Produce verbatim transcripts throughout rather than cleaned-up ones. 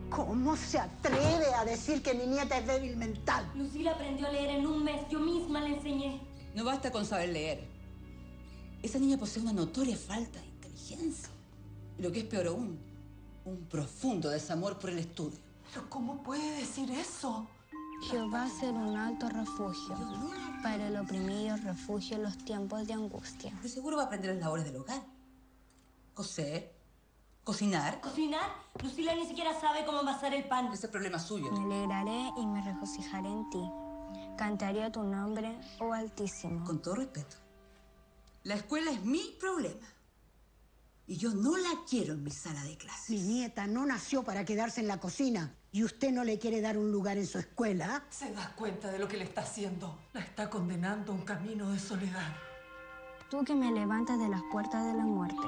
¿Cómo se atreve a decir que mi nieta es débil mental? Lucila aprendió a leer en un mes. Yo misma le enseñé. No basta con saber leer. Esa niña posee una notoria falta de inteligencia. Y lo que es peor aún, un profundo desamor por el estudio. ¿Pero cómo puede decir eso? Jehová va a ser un alto refugio para el oprimido, refugio en los tiempos de angustia. De seguro va a aprender las labores del hogar. Coser, cocinar. ¿Cocinar? Lucila ni siquiera sabe cómo amasar el pan. Ese es problema suyo. Me alegraré y me regocijaré en ti. Cantaré a tu nombre, oh Altísimo. Con todo respeto, la escuela es mi problema. Y yo no la quiero en mi sala de clases. Mi nieta no nació para quedarse en la cocina. ¿Y usted no le quiere dar un lugar en su escuela? ¿Se da cuenta de lo que le está haciendo? La está condenando a un camino de soledad. Tú que me levantas de las puertas de la muerte.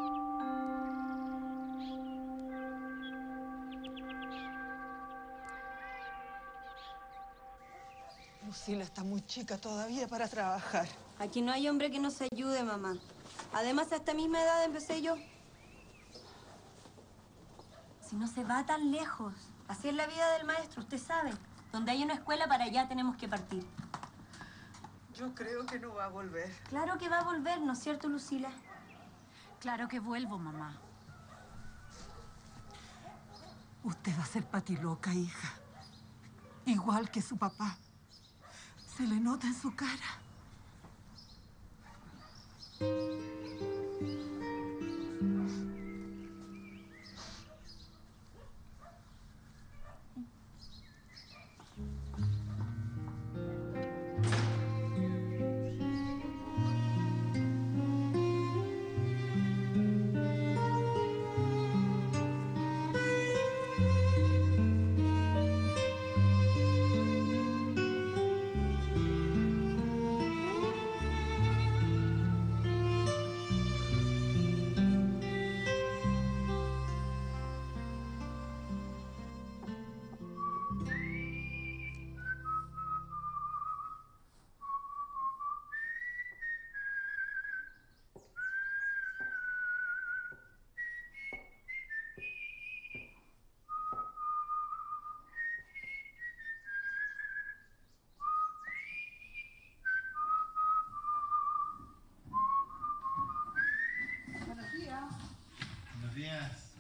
Lucila está muy chica todavía para trabajar. Aquí no hay hombre que nos ayude, mamá. Además, a esta misma edad empecé yo. Si no se va tan lejos. Así es la vida del maestro, usted sabe. Donde hay una escuela, para allá tenemos que partir. Yo creo que no va a volver. Claro que va a volver, ¿no es cierto, Lucila? Claro que vuelvo, mamá. Usted va a ser patiloca, hija. Igual que su papá. Se le nota en su cara. Buenos días.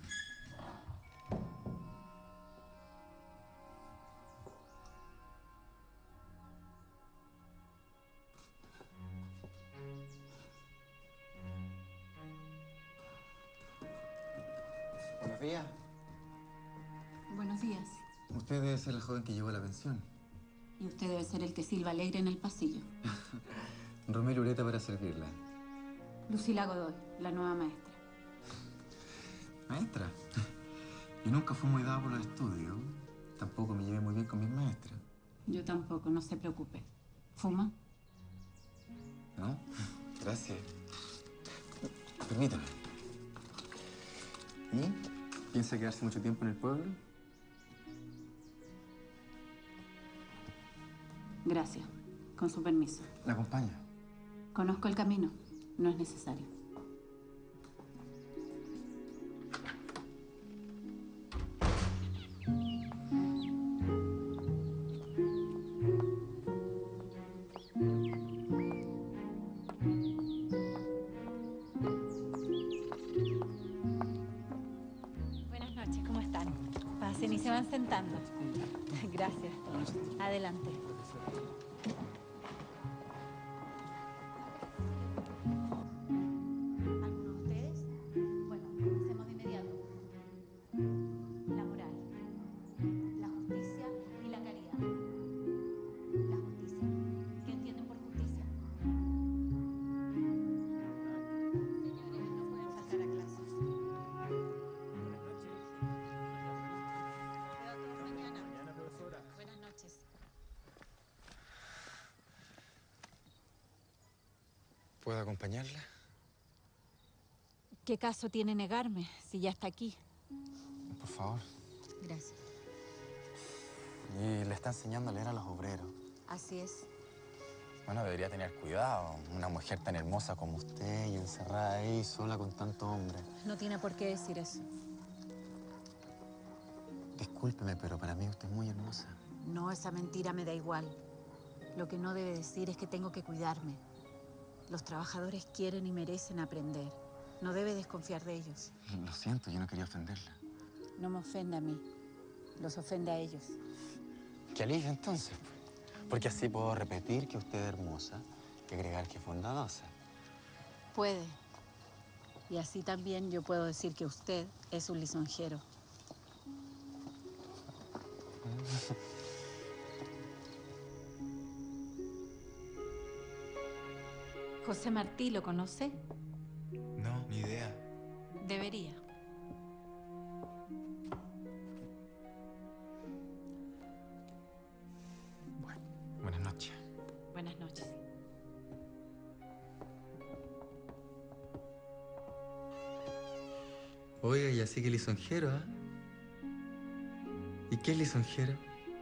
Buenos días. Buenos días. Usted debe ser la joven que llegó a la pensión. Y usted debe ser el que silba alegre en el pasillo. Romero Ureta para servirla. Lucila Godoy, la nueva maestra. Maestra. Yo nunca fui muy dado por los estudios. Tampoco me llevé muy bien con mis maestras. Yo tampoco, no se preocupe. ¿Fuma? ¿No? Gracias. Permítame. ¿Y? ¿Piensa quedarse mucho tiempo en el pueblo? Gracias. Con su permiso. ¿La acompaña? Conozco el camino. No es necesario. Buenas noches, ¿cómo están? Pasen y se van sentando. Gracias. Adelante. ¿Alguno de ustedes? Bueno, comencemos de inmediato. La moral, la justicia y la caridad. La justicia. ¿Qué entienden por justicia? Señores, no pueden faltar a clases. Buenas noches. Veo todos mañana. Mañana, profesora. Buenas noches. ¿Puedo acompañarla? ¿Qué caso tiene negarme si ya está aquí? Por favor. Gracias. Y le está enseñando a leer a los obreros. Así es. Bueno, debería tener cuidado. Una mujer tan hermosa como usted y encerrada ahí sola con tanto hombre. No tiene por qué decir eso. Discúlpeme, pero para mí usted es muy hermosa. No, esa mentira me da igual. Lo que no debe decir es que tengo que cuidarme. Los trabajadores quieren y merecen aprender. No debe desconfiar de ellos. Lo siento, yo no quería ofenderla. No me ofende a mí. Los ofende a ellos. ¿Qué alivio entonces? Porque así puedo repetir que usted es hermosa y agregar que es bondadosa. Puede. Y así también yo puedo decir que usted es un lisonjero. José Martí, ¿lo conoce? No, ni idea. Debería. Bueno, buenas noches. Buenas noches. Oiga, y así que lisonjero, ¿ah? ¿Y qué es lisonjero?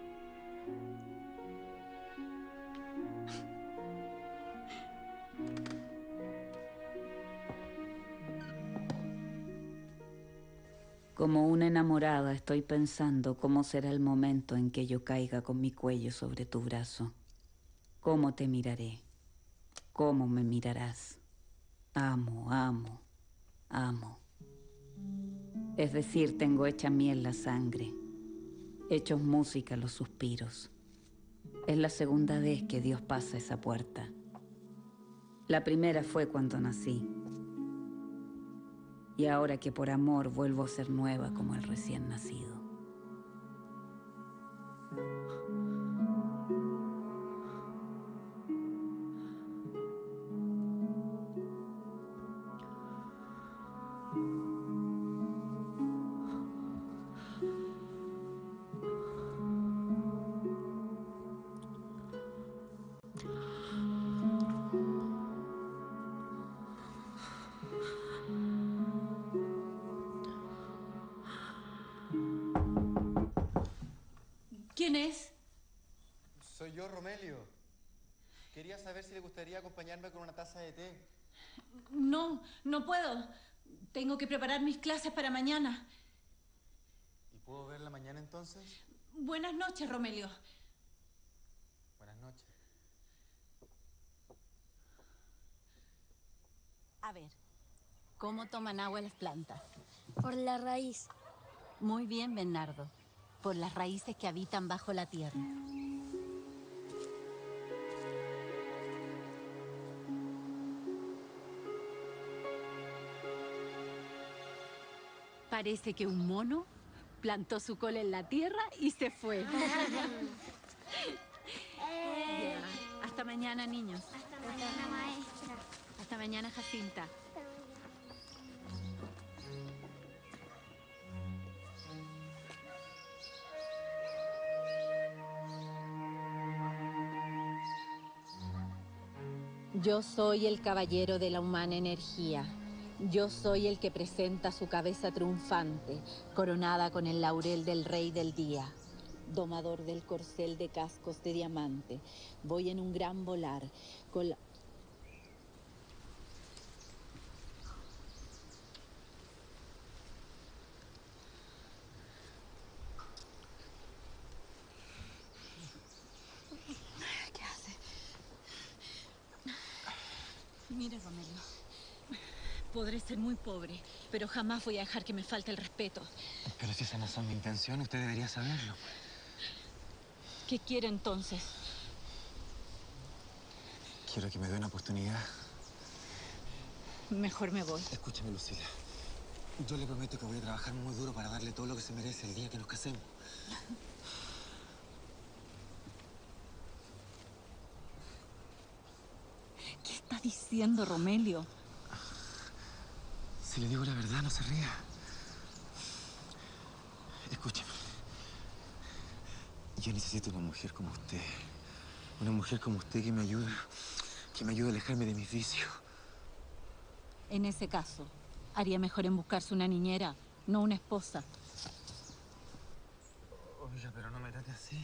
Como una enamorada estoy pensando cómo será el momento en que yo caiga con mi cuello sobre tu brazo. Cómo te miraré, cómo me mirarás. Amo, amo, amo. Es decir, tengo hecha miel la sangre, hechos música los suspiros. Es la segunda vez que Dios pasa esa puerta. La primera fue cuando nací. Y ahora que por amor vuelvo a ser nueva como el recién nacido. ¿Quién es? Soy yo, Romelio. Quería saber si le gustaría acompañarme con una taza de té. No, no puedo. Tengo que preparar mis clases para mañana. ¿Y puedo verla mañana entonces? Buenas noches, Romelio. Buenas noches. A ver, ¿cómo toman agua las plantas? Por la raíz. Muy bien, Bernardo. Por las raíces que habitan bajo la tierra. Parece que un mono plantó su cola en la tierra y se fue. Ya. Hasta mañana, niños. Hasta mañana, maestra. Hasta mañana, Jacinta. Yo soy el caballero de la humana energía. Yo soy el que presenta su cabeza triunfante, coronada con el laurel del rey del día. Domador del corcel de cascos de diamante. Voy en un gran volar, con la... ¿Qué hace? Mire, Romelio. Podré ser muy pobre, pero jamás voy a dejar que me falte el respeto. Pero si esas no son mis intenciones, usted debería saberlo. ¿Qué quiere entonces? Quiero que me dé una oportunidad. Mejor me voy. Escúchame, Lucila. Yo le prometo que voy a trabajar muy duro para darle todo lo que se merece el día que nos casemos. ¿Qué está diciendo, Romelio? Si le digo la verdad, no se ría. Escúcheme. Yo necesito una mujer como usted. Una mujer como usted que me ayude, que me ayude a alejarme de mis vicios. En ese caso, haría mejor en buscarse una niñera, no una esposa. Oiga, pero no me trate así.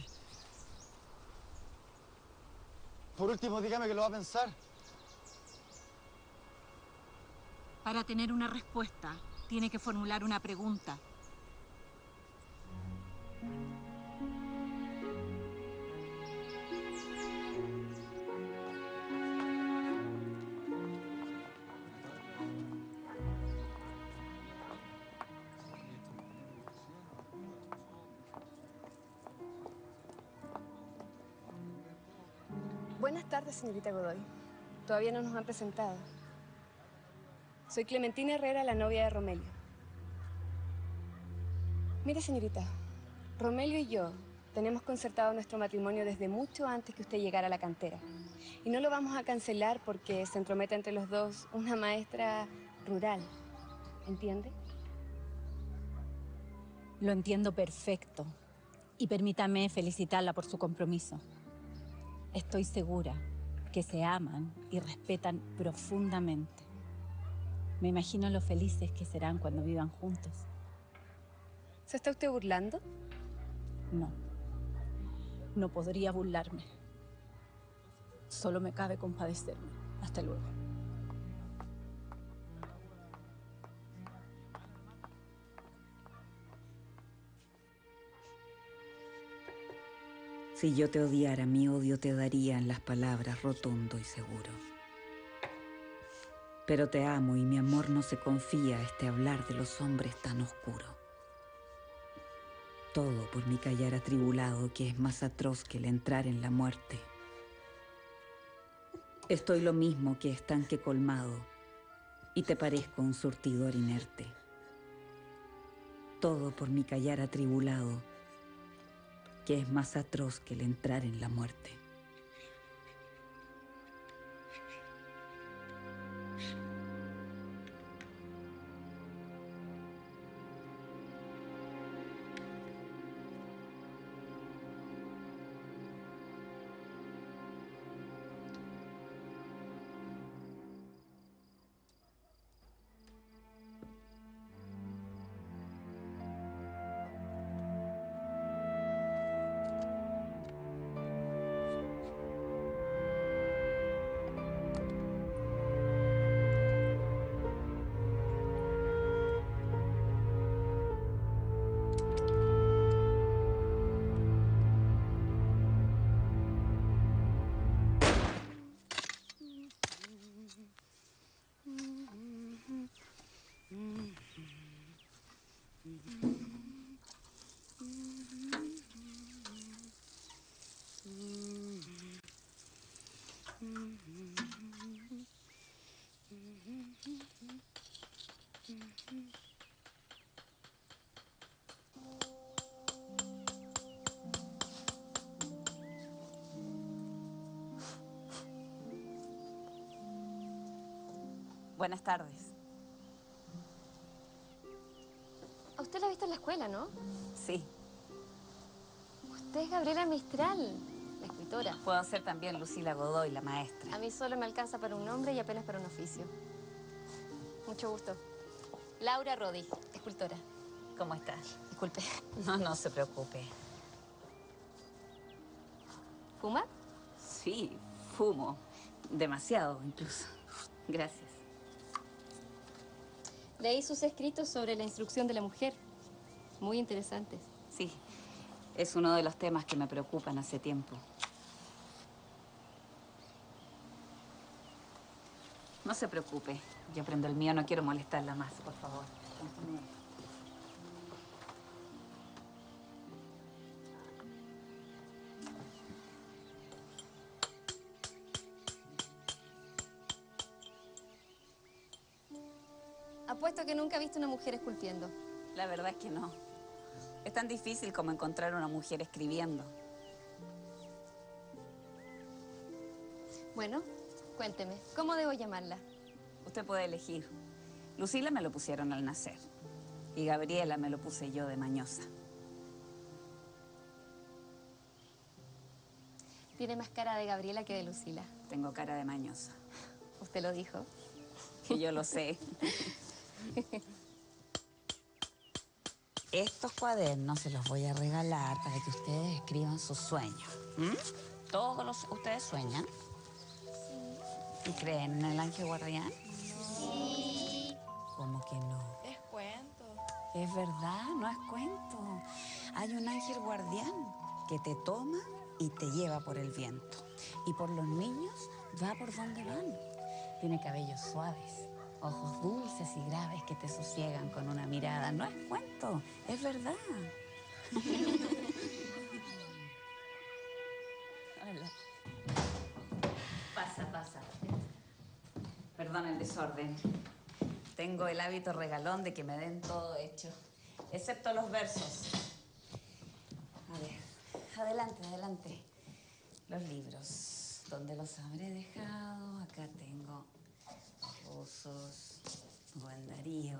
Por último, dígame que lo va a pensar. Para tener una respuesta, tiene que formular una pregunta. Buenas tardes, señorita Godoy. Todavía no nos han presentado. Soy Clementina Herrera, la novia de Romelio. Mire, señorita, Romelio y yo tenemos concertado nuestro matrimonio desde mucho antes que usted llegara a la cantera. Y no lo vamos a cancelar porque se entrometa entre los dos una maestra rural. ¿Entiende? Lo entiendo perfecto. Y permítame felicitarla por su compromiso. Estoy segura que se aman y respetan profundamente. Me imagino lo felices que serán cuando vivan juntos. ¿Se está usted burlando? No. No podría burlarme. Solo me cabe compadecerme. Hasta luego. Si yo te odiara, mi odio te daría en las palabras rotundo y seguro. Pero te amo y mi amor no se confía a este hablar de los hombres tan oscuro. Todo por mi callar atribulado, que es más atroz que el entrar en la muerte. Estoy lo mismo que estanque colmado y te parezco un surtidor inerte. Todo por mi callar atribulado, que es más atroz que el entrar en la muerte. Buenas tardes. A usted la ha visto en la escuela, ¿no? Sí. Usted es Gabriela Mistral, la escritora. Puedo ser también Lucila Godoy, la maestra. A mí solo me alcanza para un nombre y apenas para un oficio. Mucho gusto. Laura Rodi, escultora. ¿Cómo estás? Disculpe. No, no se preocupe. ¿Fuma? Sí, fumo. Demasiado, incluso. Gracias. Leí sus escritos sobre la instrucción de la mujer. Muy interesantes. Sí, es uno de los temas que me preocupan hace tiempo. No se preocupe. Yo prendo el mío, no quiero molestarla más, por favor. Continúe. Apuesto que nunca he visto una mujer esculpiendo. La verdad es que no. Es tan difícil como encontrar una mujer escribiendo. Bueno, cuénteme, ¿cómo debo llamarla? Usted puede elegir. Lucila me lo pusieron al nacer. Y Gabriela me lo puse yo de mañosa. Tiene más cara de Gabriela que de Lucila. Tengo cara de mañosa. ¿Usted lo dijo? Que yo lo sé. Estos cuadernos se los voy a regalar para que ustedes escriban sus sueños. ¿Mm? ¿Todos los, ustedes sueñan? Sí. ¿Y creen en el ángel guardián? Sí. ¿Cómo que no? Es cuento. Es verdad, no es cuento. Hay un ángel guardián que te toma y te lleva por el viento. Y por los niños va por donde van. Tiene cabellos suaves, ojos dulces y graves que te sosiegan con una mirada. No es cuento, es verdad. Hola. Pasa, pasa. Perdón el desorden. Tengo el hábito regalón de que me den todo hecho, excepto los versos. A ver, adelante, adelante. Los libros. ¿Dónde los habré dejado? Acá tengo Rusos, Rubén Darío,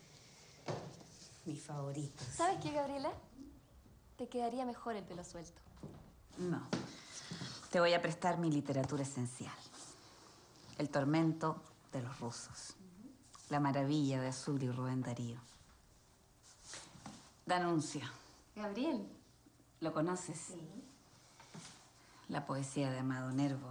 mis favoritos. ¿Sabes qué, Gabriela? Te quedaría mejor el pelo suelto. No. Te voy a prestar mi literatura esencial. El tormento de los rusos. La maravilla de Azul y Rubén Darío. D'Annunzio. Gabriel. ¿Lo conoces? Sí. La poesía de Amado Nervo.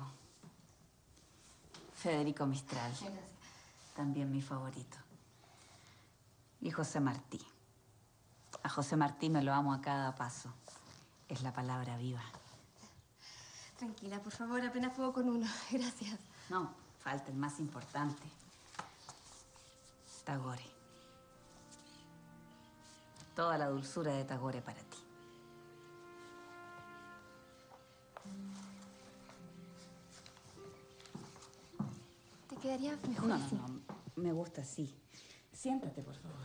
Federico Mistral. Gracias. También mi favorito. Y José Martí. A José Martí me lo amo a cada paso. Es la palabra viva. Tranquila, por favor, apenas puedo con uno. Gracias. No, falta el más importante. Tagore. Toda la dulzura de Tagore para ti. Te quedaría mejor No, así. no, no. Me gusta así. Siéntate, por favor.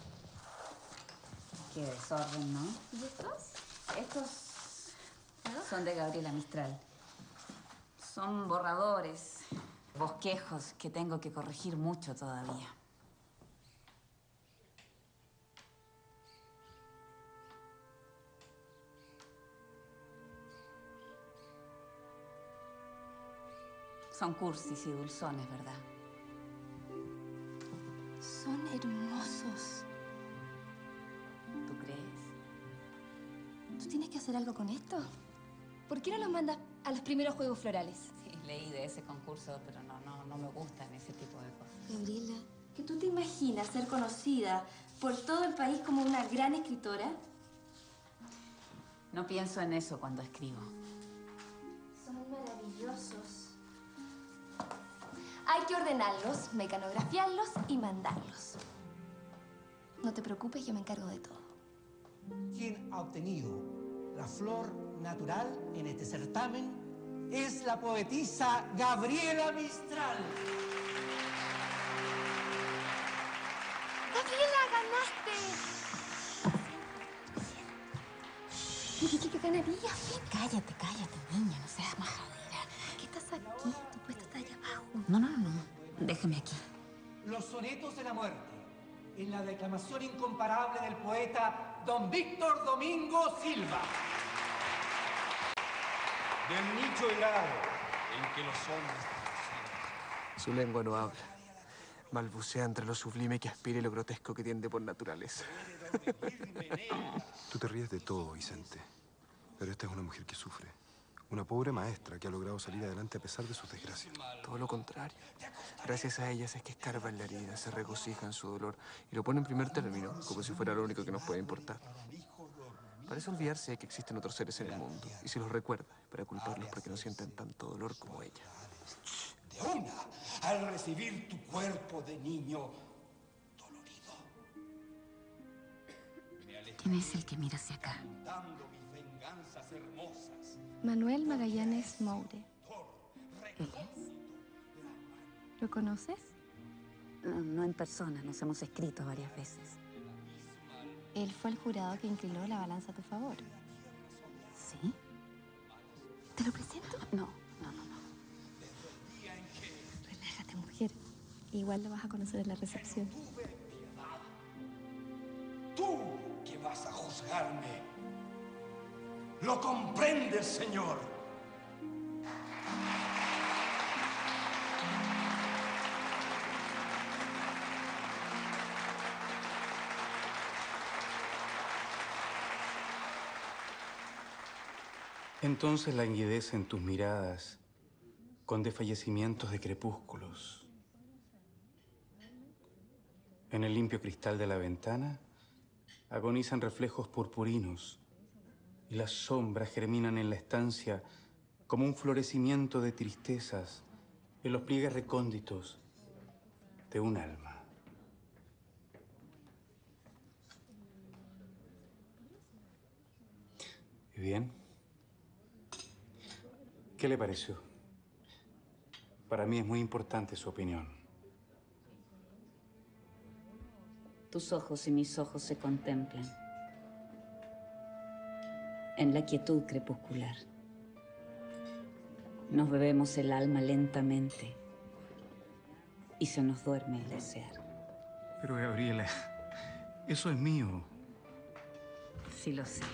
Qué desorden, ¿no? ¿Y estos? Estos son de Gabriela Mistral. Son borradores, bosquejos que tengo que corregir mucho todavía. Son cursis y dulzones, ¿verdad? Son hermosos. ¿Tú crees? ¿Tú tienes que hacer algo con esto? ¿Por qué no los mandas a los primeros Juegos Florales? Sí, leí de ese concurso, pero no, no, no me gustan ese tipo de cosas. Gabriela, ¿que tú te imaginas ser conocida por todo el país como una gran escritora? No pienso en eso cuando escribo. Son maravillosos. Hay que ordenarlos, mecanografiarlos y mandarlos. No te preocupes, yo me encargo de todo. Quien ha obtenido la flor natural en este certamen es la poetisa Gabriela Mistral. ¡Gabriela, ganaste! ¿Y qué ganaría? Cállate, cállate, niña, no seas majadera. ¿Por qué estás aquí? Tu puesto está allá abajo. No, no, no, déjame aquí. Los sonetos de la muerte, en la declamación incomparable del poeta don Víctor Domingo Silva. Del nicho helado en que los hombres... Su lengua no habla. Balbucea entre lo sublime que aspira y lo grotesco que tiende por naturaleza. Tú te ríes de todo, Vicente. Pero esta es una mujer que sufre. Una pobre maestra que ha logrado salir adelante a pesar de sus desgracias. Todo lo contrario. Gracias a ellas es que escarba en la herida, se regocija en su dolor y lo pone en primer término, como si fuera lo único que nos puede importar. Parece olvidarse de que existen otros seres en el mundo, y si los recuerda, para culparlos porque no sienten tanto dolor como ella. De una, al recibir tu cuerpo de niño dolorido. ¿Quién es el que mira hacia acá? Mis venganzas hermosas. Manuel Magallanes Moure. ¿Él es? ¿Lo conoces? No, no en persona, nos hemos escrito varias veces. Él fue el jurado que inclinó la balanza a tu favor. ¿Sí? ¿Te lo presento? No, no, no, no. Relájate, mujer. Igual lo vas a conocer en la recepción. Tú que vas a juzgarme. ¿Lo comprendes, señor? Entonces languidece en tus miradas con desfallecimientos de crepúsculos. En el limpio cristal de la ventana agonizan reflejos purpurinos y las sombras germinan en la estancia como un florecimiento de tristezas en los pliegues recónditos de un alma. ¿Y bien? ¿Qué le pareció? Para mí es muy importante su opinión. Tus ojos y mis ojos se contemplan en la quietud crepuscular. Nos bebemos el alma lentamente y se nos duerme el desear. Pero, Gabriela, eso es mío. Sí lo sé.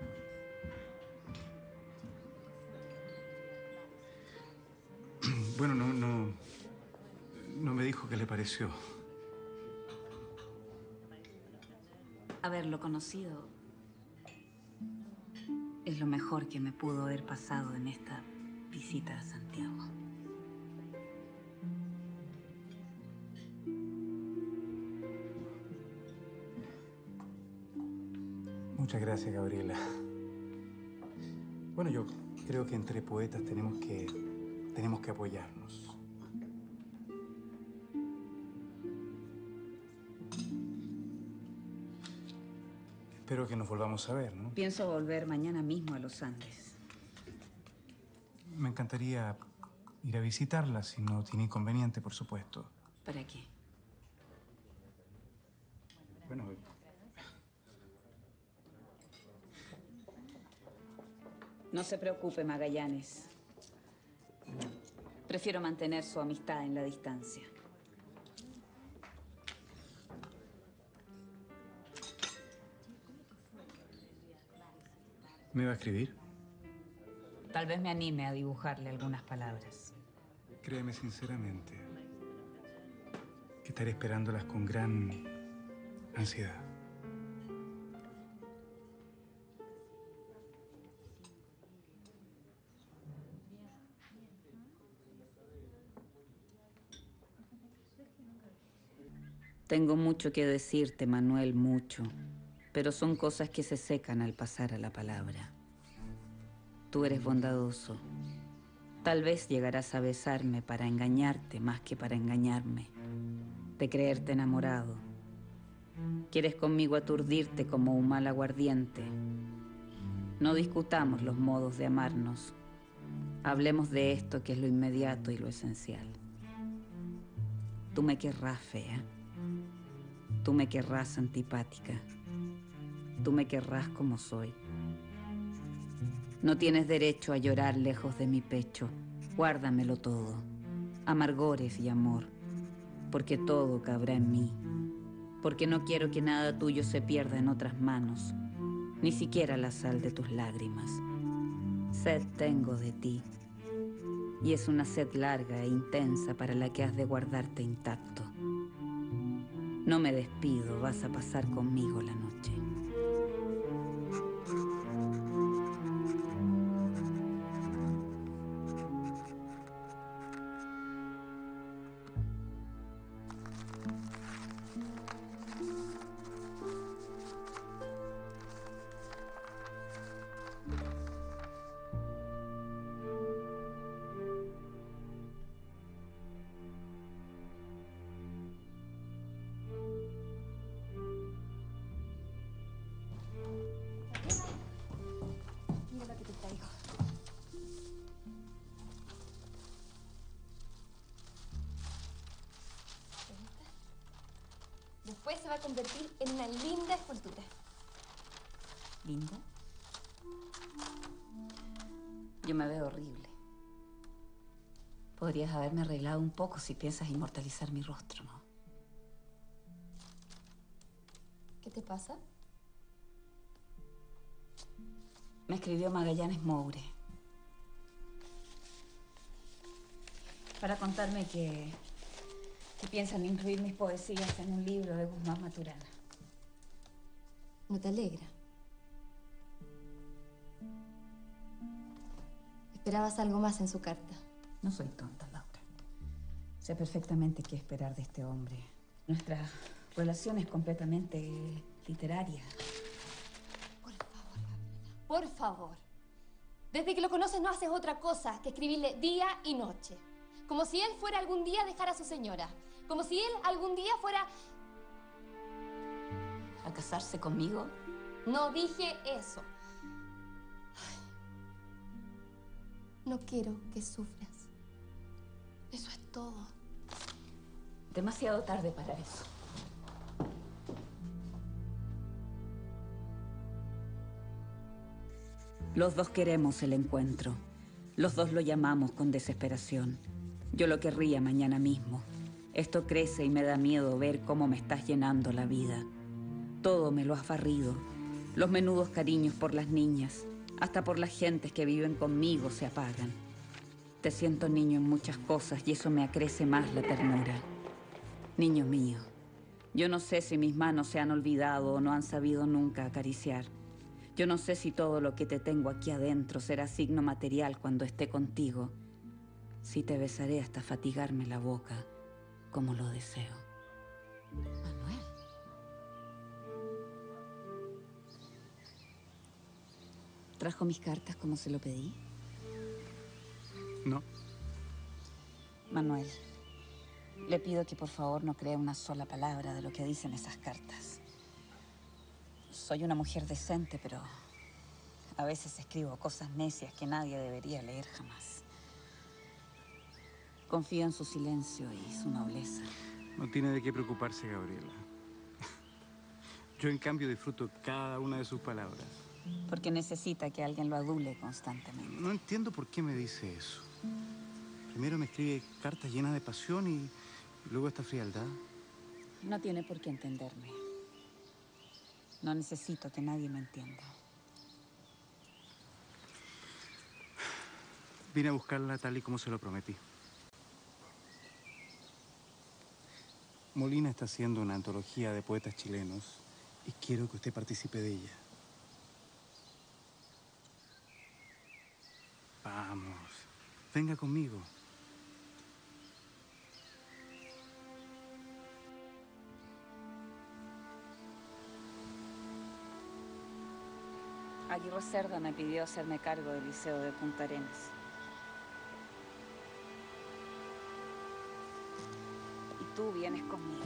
Bueno, no, no, no me dijo qué le pareció. Haberlo conocido es lo mejor que me pudo haber pasado en esta visita a Santiago. Muchas gracias, Gabriela. Bueno, yo creo que entre poetas tenemos que, tenemos que apoyarnos. Espero que nos volvamos a ver, ¿no? Pienso volver mañana mismo a los Andes. Me encantaría ir a visitarla, si no tiene inconveniente, por supuesto. ¿Para qué? Bueno, no se preocupe, Magallanes. Prefiero mantener su amistad en la distancia. ¿me va a escribir? Tal vez me anime a dibujarle algunas palabras. Créeme sinceramente que estaré esperándolas con gran ansiedad. Tengo mucho que decirte, Manuel, mucho. Pero son cosas que se secan al pasar a la palabra. Tú eres bondadoso. Tal vez llegarás a besarme para engañarte más que para engañarme. De creerte enamorado. Quieres conmigo aturdirte como un mal aguardiente. No discutamos los modos de amarnos. Hablemos de esto que es lo inmediato y lo esencial. Tú me querrás fea. Tú me querrás antipática. Tú me querrás como soy. No tienes derecho a llorar lejos de mi pecho. Guárdamelo todo, amargores y amor, porque todo cabrá en mí. Porque no quiero que nada tuyo se pierda en otras manos, ni siquiera la sal de tus lágrimas. Sed tengo de ti, y es una sed larga e intensa para la que has de guardarte intacto. No me despido, vas a pasar conmigo la noche. Mira lo que te traigo. ¿Te gusta? Después se va a convertir en una linda escultura. ¿Linda? Yo me veo horrible. Podrías haberme arreglado un poco si piensas inmortalizar mi rostro, ¿no? ¿Qué te pasa? Me escribió Magallanes Moure para contarme que, que piensan incluir mis poesías en un libro de Guzmán Maturana. ¿No te alegra? Esperabas algo más en su carta. No soy tonta, Laura. Sé perfectamente qué esperar de este hombre. Nuestra relación es completamente literaria. Por favor, Gabriela, por favor. Desde que lo conoces no haces otra cosa que escribirle día y noche. Como si él fuera algún día a dejar a su señora. Como si él algún día fuera... ¿A casarse conmigo? No dije eso. Ay. No quiero que sufras. Eso es todo. Demasiado tarde para eso. Los dos queremos el encuentro. Los dos lo llamamos con desesperación. Yo lo querría mañana mismo. Esto crece y me da miedo ver cómo me estás llenando la vida. Todo me lo has barrido. Los menudos cariños por las niñas, hasta por las gentes que viven conmigo se apagan. Te siento niño en muchas cosas y eso me acrece más la ternura. Niño mío, yo no sé si mis manos se han olvidado o no han sabido nunca acariciar. Yo no sé si todo lo que te tengo aquí adentro será signo material cuando esté contigo. Si te besaré hasta fatigarme la boca, como lo deseo. Manuel. ¿Trajo mis cartas como se lo pedí? No. Manuel, le pido que por favor no crea una sola palabra de lo que dicen esas cartas. Soy una mujer decente, pero a veces escribo cosas necias que nadie debería leer jamás. Confío en su silencio y su nobleza. No tiene de qué preocuparse, Gabriela. Yo, en cambio, disfruto cada una de sus palabras. Porque necesita que alguien lo adule constantemente. No entiendo por qué me dice eso. Primero me escribe cartas llenas de pasión y luego esta frialdad. No tiene por qué entenderme. No necesito que nadie me entienda. Vine a buscarla tal y como se lo prometí. Molina está haciendo una antología de poetas chilenos y quiero que usted participe de ella. Vamos, venga conmigo. Aguirre Cerda me pidió hacerme cargo del Liceo de Punta Arenas. Y tú vienes conmigo.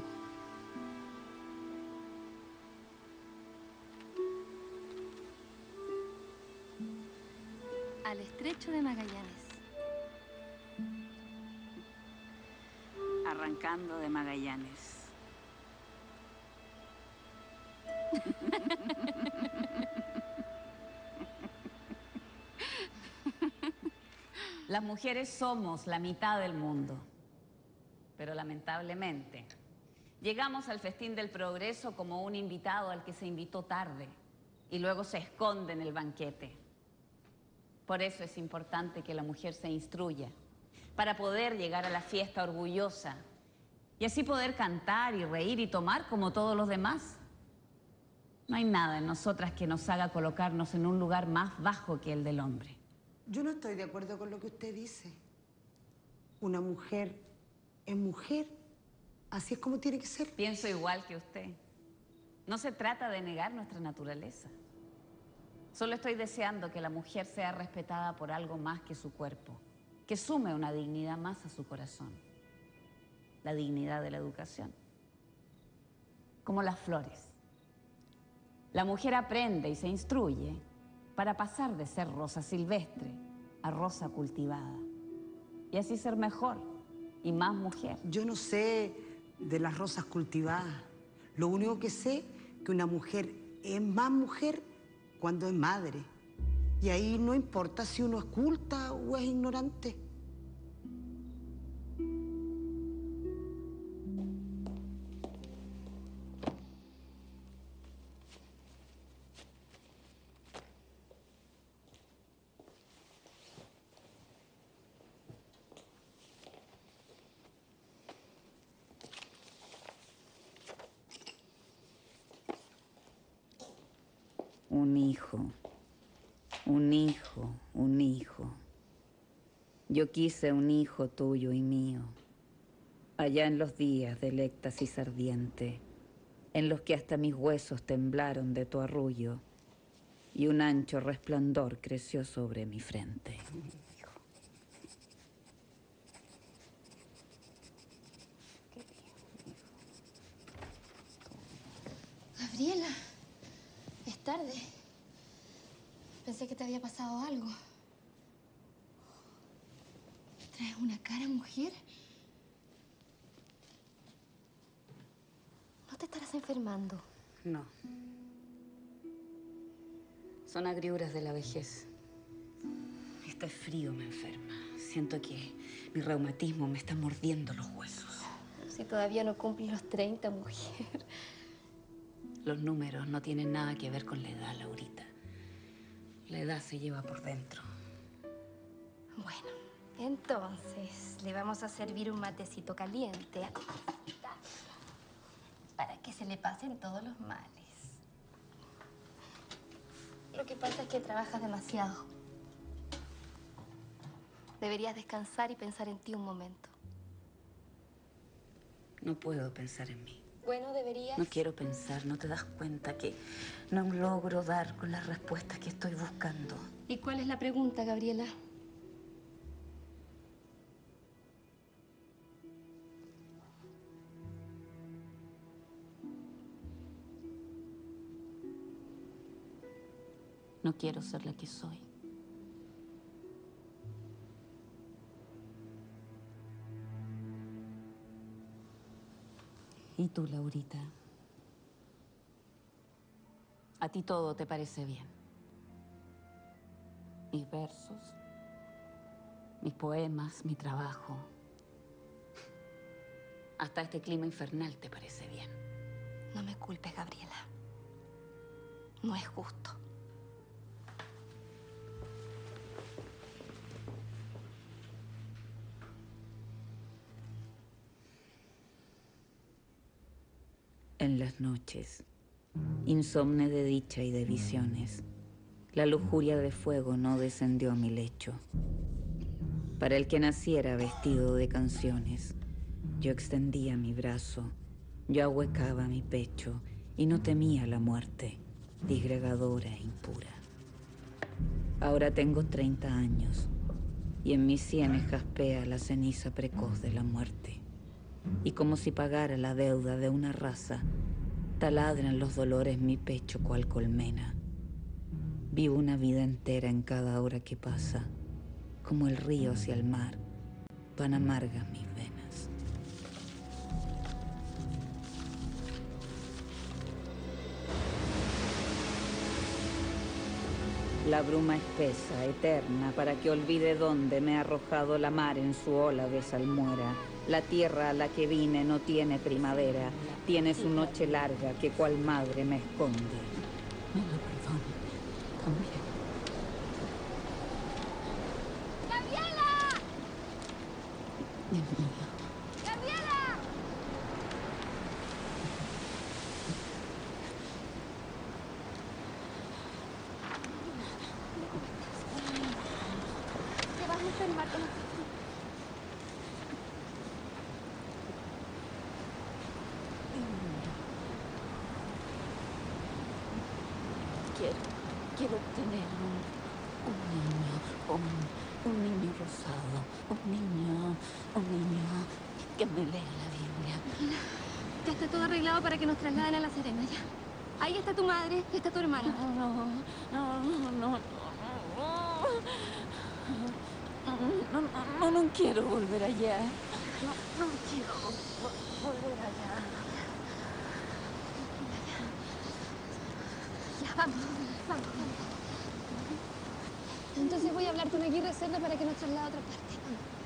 Al estrecho de Magallanes. Arrancando de Magallanes. Las mujeres somos la mitad del mundo, pero lamentablemente llegamos al festín del progreso como un invitado al que se invitó tarde y luego se esconde en el banquete. Por eso es importante que la mujer se instruya, para poder llegar a la fiesta orgullosa y así poder cantar y reír y tomar como todos los demás. No hay nada en nosotras que nos haga colocarnos en un lugar más bajo que el del hombre. Yo no estoy de acuerdo con lo que usted dice. Una mujer es mujer. Así es como tiene que ser. Pienso igual que usted. No se trata de negar nuestra naturaleza. Solo estoy deseando que la mujer sea respetada por algo más que su cuerpo, que sume una dignidad más a su corazón. La dignidad de la educación. Como las flores. La mujer aprende y se instruye para pasar de ser rosa silvestre a rosa cultivada. Y así ser mejor y más mujer. Yo no sé de las rosas cultivadas. Lo único que sé es que una mujer es más mujer cuando es madre. Y ahí no importa si uno es culta o es ignorante. Un hijo, un hijo, un hijo. Yo quise un hijo tuyo y mío, allá en los días del éxtasis ardiente, en los que hasta mis huesos temblaron de tu arrullo, y un ancho resplandor creció sobre mi frente. Gabriela, es tarde. Pensé que te había pasado algo. ¿Traes una cara, mujer? ¿No te estarás enfermando? No. Son agriuras de la vejez. Este frío me enferma. Siento que mi reumatismo me está mordiendo los huesos. Si todavía no cumples los treinta, mujer. Los números no tienen nada que ver con la edad, Laurita. La edad se lleva por dentro. Bueno, entonces le vamos a servir un matecito caliente para que se le pasen todos los males. Lo que pasa es que trabajas demasiado. Deberías descansar y pensar en ti un momento. No puedo pensar en mí. Bueno, deberías... No quiero pensar, ¿no te das cuenta que no logro dar con las respuestas que estoy buscando? ¿Y cuál es la pregunta, Gabriela? No quiero ser la que soy. ¿Y tú, Laurita? A ti todo te parece bien. Mis versos, mis poemas, mi trabajo. Hasta este clima infernal te parece bien. No me culpes, Gabriela. No es justo. En las noches, insomne de dicha y de visiones, la lujuria de fuego no descendió a mi lecho. Para el que naciera vestido de canciones, yo extendía mi brazo, yo ahuecaba mi pecho y no temía la muerte, disgregadora e impura. Ahora tengo treinta años y en mis sienes jaspea la ceniza precoz de la muerte. Y como si pagara la deuda de una raza, taladran los dolores mi pecho cual colmena. Vivo una vida entera en cada hora que pasa, como el río hacia el mar, van amargas mis venas. La bruma espesa, eterna, para que olvide dónde me ha arrojado la mar en su ola de salmuera. La tierra a la que vine no tiene primavera, tiene su noche larga que cual madre me esconde. Me lo perdone, también. ¡Gabriela! Dios mío. ¡Gabriela! Te vas a enfermar con esto. Quiero, quiero tener un, un niño, un, un niño rosado, un niño, un niño que me lea la Biblia. Ya está todo arreglado para que nos trasladen a La Serena, ya. Ahí está tu madre, está tu hermana. No, no, no, no, no, no, no, no, no quiero volver allá. No, no quiero volver allá. Ya, vamos, vamos, vamos. Entonces voy a hablar con Aguirre Cerda para que nos traslade a otra parte.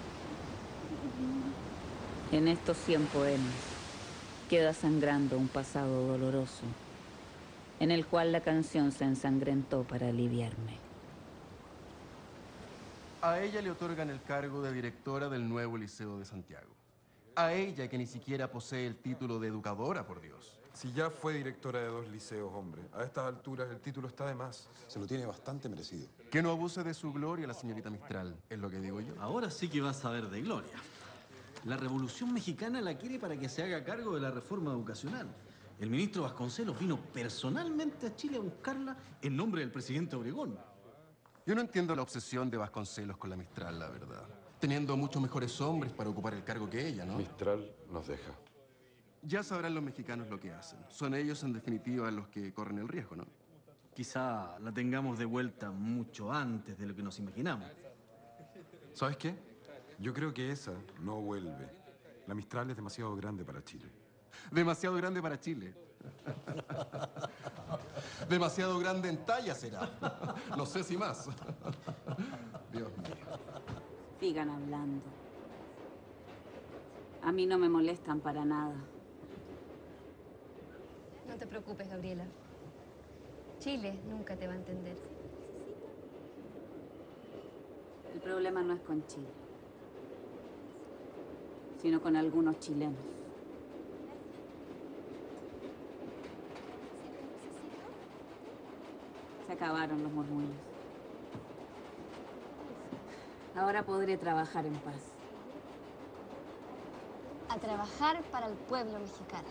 En estos cien poemas queda sangrando un pasado doloroso, en el cual la canción se ensangrentó para aliviarme. A ella le otorgan el cargo de directora del nuevo Liceo de Santiago. A ella, que ni siquiera posee el título de educadora, por Dios. Si ya fue directora de dos liceos, hombre, a estas alturas el título está de más. Se lo tiene bastante merecido. Que no abuse de su gloria la señorita Mistral, es lo que digo yo. Ahora sí que vas a ver de gloria. La Revolución Mexicana la quiere para que se haga cargo de la reforma educacional. El ministro Vasconcelos vino personalmente a Chile a buscarla en nombre del presidente Obregón. Yo no entiendo la obsesión de Vasconcelos con la Mistral, la verdad. Teniendo muchos mejores hombres para ocupar el cargo que ella, ¿no? Mistral nos deja. Ya sabrán los mexicanos lo que hacen. Son ellos, en definitiva, los que corren el riesgo, ¿no? Quizá la tengamos de vuelta mucho antes de lo que nos imaginamos. ¿Sabes qué? Yo creo que esa no vuelve. La Mistral es demasiado grande para Chile. Demasiado grande para Chile. Demasiado grande en talla será. No sé si más. Dios mío. Sigan hablando. A mí no me molestan para nada. No te preocupes, Gabriela. Chile nunca te va a entender. El problema no es con Chile, sino con algunos chilenos. Se acabaron los murmullos. Ahora podré trabajar en paz. A trabajar para el pueblo mexicano.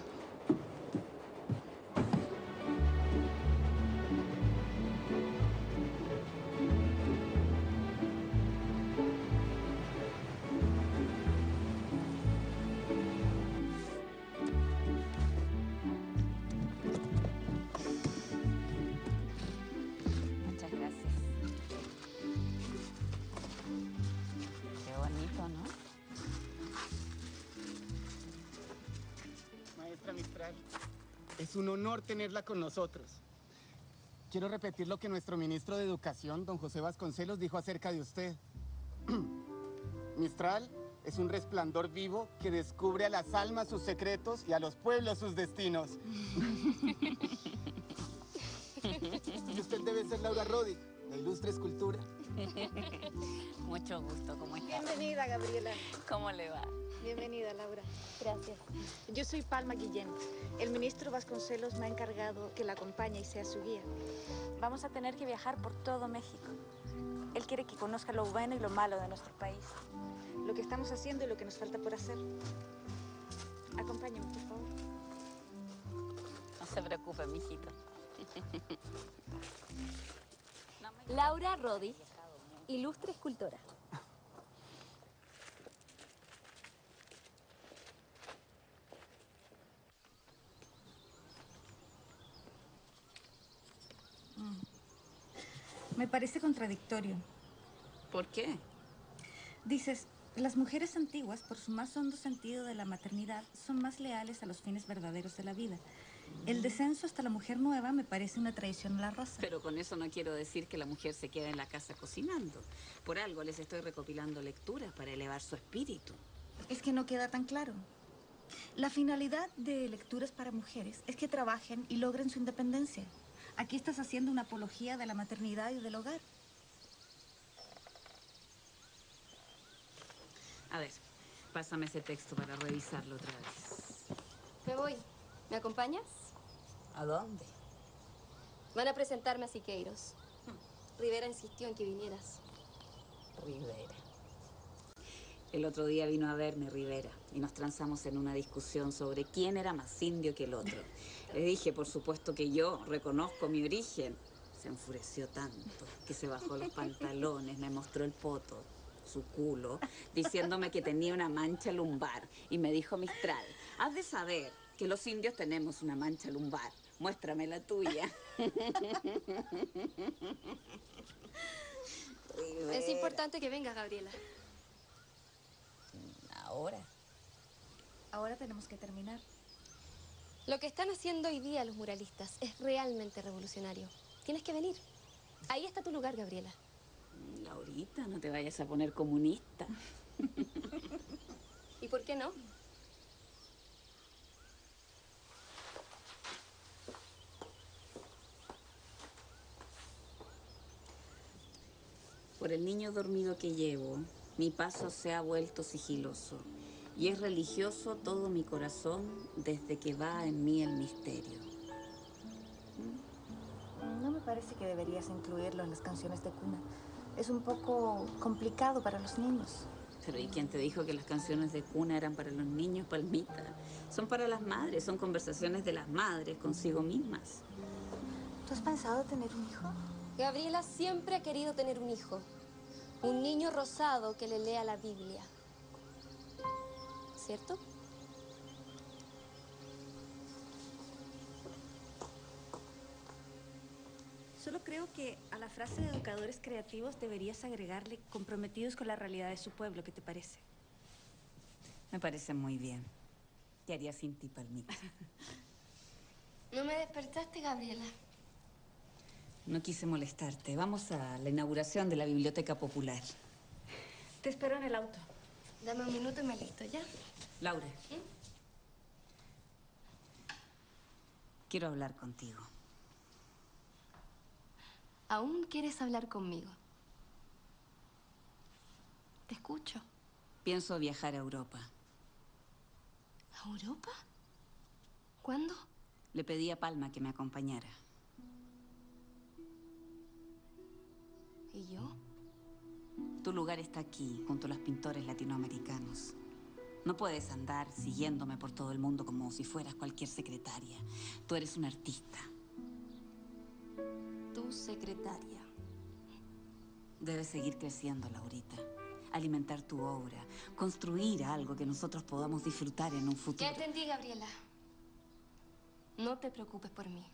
Muchas gracias. Qué bonito, ¿no? Maestra Mistral, es un honor tenerla con nosotros. Quiero repetir lo que nuestro ministro de Educación, don José Vasconcelos, dijo acerca de usted. Mistral es un resplandor vivo que descubre a las almas sus secretos y a los pueblos sus destinos. Y usted debe ser Laura Rodi, la ilustre escultura. Mucho gusto, ¿cómo está? Bienvenida, Gabriela. ¿Cómo le va? Bienvenida, Laura. Gracias. Yo soy Palma Guillén. El ministro Vasconcelos me ha encargado que la acompañe y sea su guía. Vamos a tener que viajar por todo México. Él quiere que conozca lo bueno y lo malo de nuestro país. Lo que estamos haciendo y lo que nos falta por hacer. Acompáñame, por favor. No se preocupe, mijito. Laura Rodi, ilustre escultora. Me parece contradictorio. ¿Por qué? Dices, las mujeres antiguas, por su más hondo sentido de la maternidad, son más leales a los fines verdaderos de la vida. El descenso hasta la mujer nueva me parece una traición a la raza. Pero con eso no quiero decir que la mujer se quede en la casa cocinando. Por algo les estoy recopilando lecturas para elevar su espíritu. Es que no queda tan claro. La finalidad de Lecturas para Mujeres es que trabajen y logren su independencia. Aquí estás haciendo una apología de la maternidad y del hogar. A ver, pásame ese texto para revisarlo otra vez. Me voy. ¿Me acompañas? ¿A dónde? Van a presentarme a Siqueiros. Rivera insistió en que vinieras. Rivera. El otro día vino a verme Rivera y nos transamos en una discusión sobre quién era más indio que el otro. Le dije, por supuesto, que yo reconozco mi origen. Se enfureció tanto que se bajó los pantalones, me mostró el poto, su culo, diciéndome que tenía una mancha lumbar. Y me dijo, Mistral, has de saber que los indios tenemos una mancha lumbar. Muéstrame la tuya. Es importante que vengas, Gabriela. Ahora. Ahora tenemos que terminar. Lo que están haciendo hoy día los muralistas es realmente revolucionario. Tienes que venir. Ahí está tu lugar, Gabriela. Laurita, no te vayas a poner comunista. ¿Y por qué no? Por el niño dormido que llevo, mi paso se ha vuelto sigiloso. Y es religioso todo mi corazón desde que va en mí el misterio. No me parece que deberías incluirlo en las canciones de cuna. Es un poco complicado para los niños. Pero ¿y quién te dijo que las canciones de cuna eran para los niños, Palmita? Son para las madres, son conversaciones de las madres consigo mismas. ¿Tú has pensado tener un hijo? Gabriela siempre ha querido tener un hijo. Un niño rosado que le lea la Biblia. ¿Cierto? Solo creo que a la frase de educadores creativos deberías agregarle comprometidos con la realidad de su pueblo. ¿Qué te parece? Me parece muy bien. ¿Qué haría sin ti, Palmita? ¿No me despertaste, Gabriela? No quise molestarte. Vamos a la inauguración de la Biblioteca Popular. Te espero en el auto. Dame un minuto y me listo, ¿ya? Laura. ¿Mm? Quiero hablar contigo. ¿Aún quieres hablar conmigo? Te escucho. Pienso viajar a Europa. ¿A Europa? ¿Cuándo? Le pedí a Palma que me acompañara. ¿Y yo? Tu lugar está aquí, junto a los pintores latinoamericanos. No puedes andar siguiéndome por todo el mundo como si fueras cualquier secretaria. Tú eres una artista. Tu secretaria. Debes seguir creciendo, Laurita. Alimentar tu obra. Construir algo que nosotros podamos disfrutar en un futuro. Ya entendí, Gabriela. No te preocupes por mí.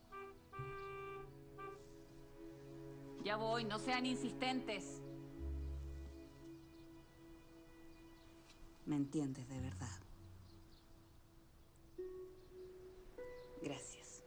Ya voy, no sean insistentes. ¿Me entiendes de verdad? Gracias.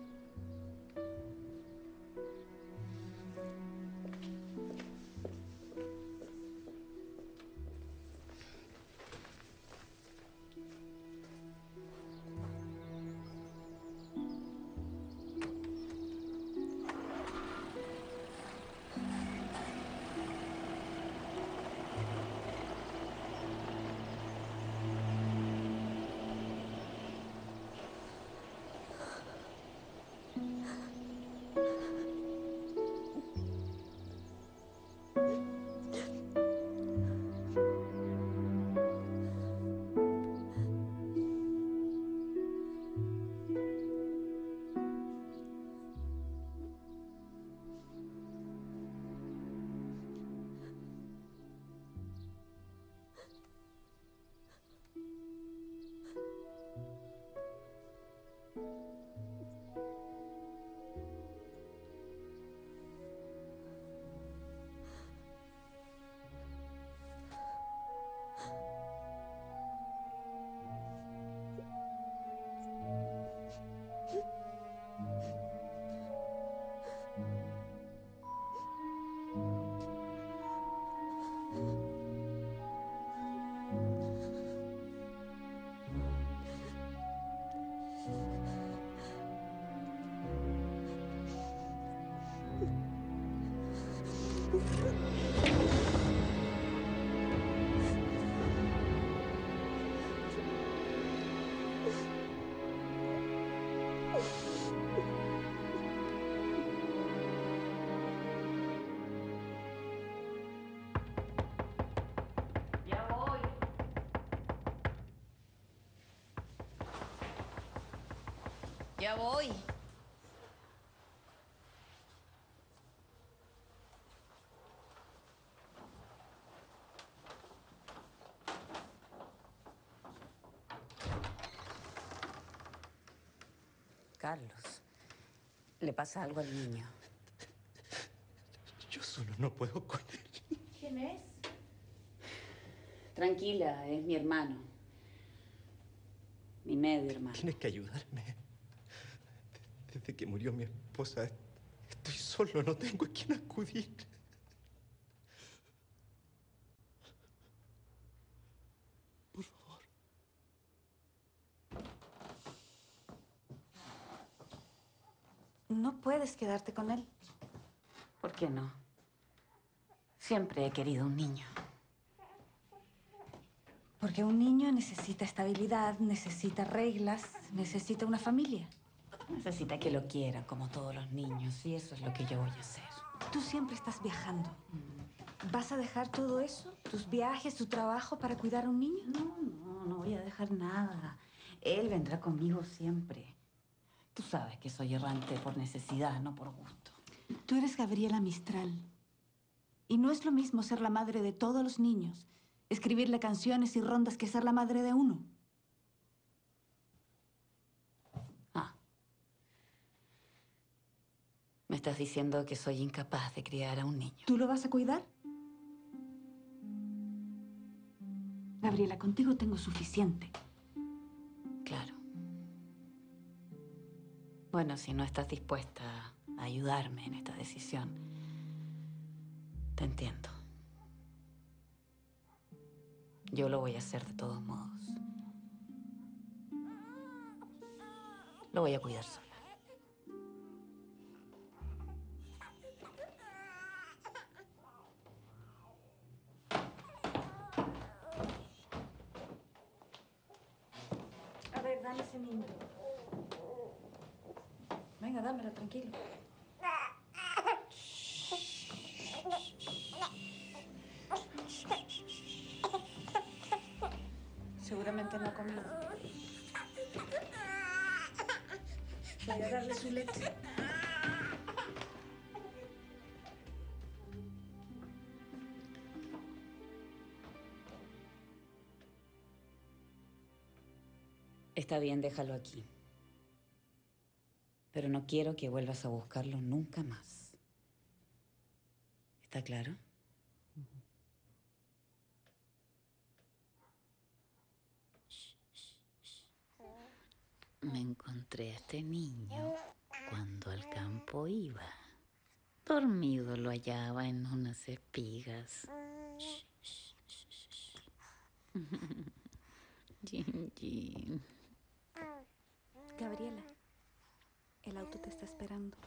Ya voy. Ya voy. Carlos, le pasa algo al niño. Yo solo no puedo con él. ¿Quién es? Tranquila, es mi hermano. Mi medio hermano. Tienes que ayudarme. Desde que murió mi esposa, estoy solo, no tengo a quién acudir. Por favor. No puedes quedarte con él. ¿Por qué no? Siempre he querido un niño. Porque un niño necesita estabilidad, necesita reglas, necesita una familia. Necesita que lo quieran como todos los niños y eso es lo que yo voy a hacer. Tú siempre estás viajando. ¿Vas a dejar todo eso? ¿Tus viajes, tu trabajo para cuidar a un niño? No, no, no voy a dejar nada. Él vendrá conmigo siempre. Tú sabes que soy errante por necesidad, no por gusto. Tú eres Gabriela Mistral. Y no es lo mismo ser la madre de todos los niños, escribirle canciones y rondas que ser la madre de uno. Ah. Me estás diciendo que soy incapaz de criar a un niño. ¿Tú lo vas a cuidar? Gabriela, contigo tengo suficiente. Claro. Bueno, si no estás dispuesta a ayudarme en esta decisión, te entiendo. Yo lo voy a hacer de todos modos. Lo voy a cuidar sola. A ver, dame ese niño. Venga, dámelo, tranquilo. Seguramente no ha comido. Voy a darle su leche. Está bien, déjalo aquí. Pero no quiero que vuelvas a buscarlo nunca más. ¿Está claro? Me encontré a este niño cuando al campo iba. Dormido lo hallaba en unas espigas. Jin Jin. Gabriela, el auto te está esperando.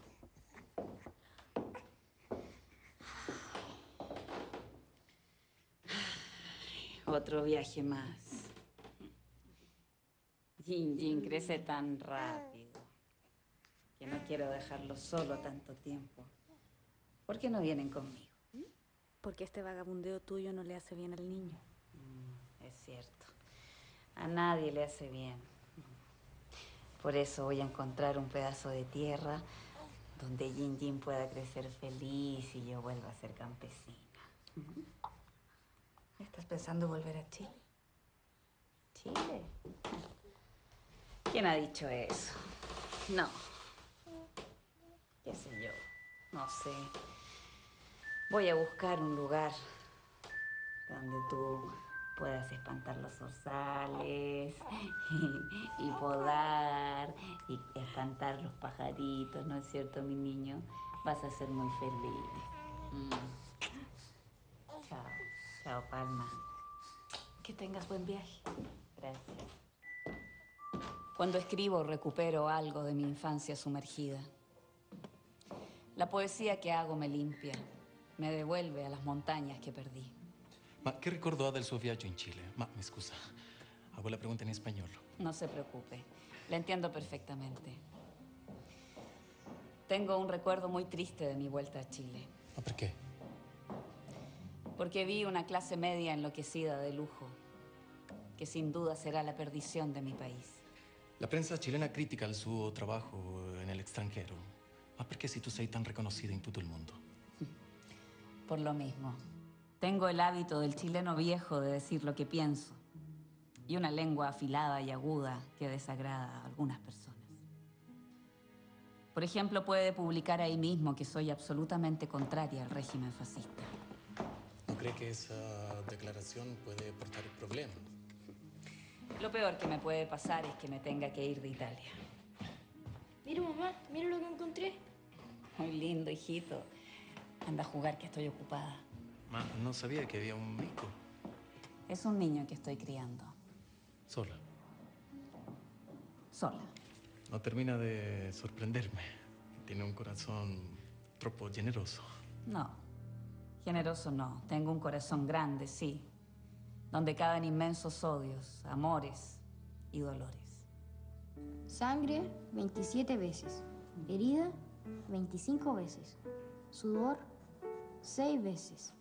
Otro viaje más. Jin Jin crece tan rápido que no quiero dejarlo solo tanto tiempo. ¿Por qué no vienen conmigo? Porque este vagabundeo tuyo no le hace bien al niño. Mm, es cierto. A nadie le hace bien. Por eso voy a encontrar un pedazo de tierra donde Jin Jin pueda crecer feliz y yo vuelva a ser campesina. ¿Estás pensando volver a Chile? ¿Chile? ¿Quién ha dicho eso? No. ¿Qué sé yo? No sé. Voy a buscar un lugar donde tú puedas espantar los zorzales y, y podar y espantar los pajaritos, ¿no es cierto, mi niño? Vas a ser muy feliz. Mm. Chao. Chao, Palma. Que tengas buen viaje. Gracias. Cuando escribo, recupero algo de mi infancia sumergida. La poesía que hago me limpia, me devuelve a las montañas que perdí. Ma che ricordo ha del suo viaggio in Cile? Ma mi scusa, hago la pregunta en español. No se preocupe, la entiendo perfectamente. Tengo un recuerdo muy triste de mi vuelta a Chile. ¿Ma perché? Porque vi una clase media enloquecida de lujo, que sin duda será la perdición de mi país. La prensa chilena critica il suo trabajo en el extranjero. Ma perché si tu sei tan reconocida in tutto il mondo? Por lo mismo. Tengo el hábito del chileno viejo de decir lo que pienso y una lengua afilada y aguda que desagrada a algunas personas. Por ejemplo, puede publicar ahí mismo que soy absolutamente contraria al régimen fascista. ¿No cree que esa declaración puede portar problemas? Lo peor que me puede pasar es que me tenga que ir de Italia. Mira, mamá, mira lo que encontré. Muy lindo, hijito. Anda a jugar, que estoy ocupada. Ma no sabía que había un mico. Es un niño que estoy criando. Sola. Sola. No termina de sorprenderme. Tiene un corazón troppo generoso. No. Generoso no. Tengo un corazón grande, sí. Donde caben inmensos odios, amores y dolores. Sangre, veintisiete veces. Herida, veinticinco veces. Sudor, seis veces.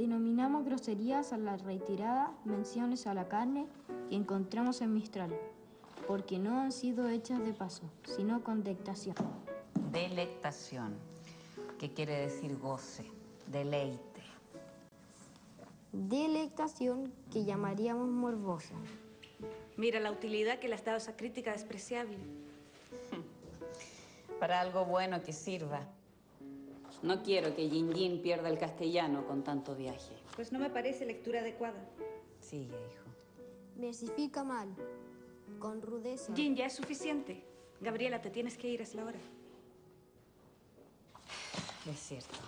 Denominamos groserías a la reiterada menciones a la carne que encontramos en Mistral. porque no han sido hechas de paso, sino con delectación. Delectación, que quiere decir goce, deleite. Delectación, que llamaríamos morbosa. Mira la utilidad que le has dado a esa crítica despreciable. Para algo bueno que sirva. No quiero que Yin Yin pierda el castellano con tanto viaje. Pues no me parece lectura adecuada. Sigue, hijo. Versifica mal, con rudeza. Jin, ya es suficiente. Gabriela, te tienes que ir, es la hora. Es cierto.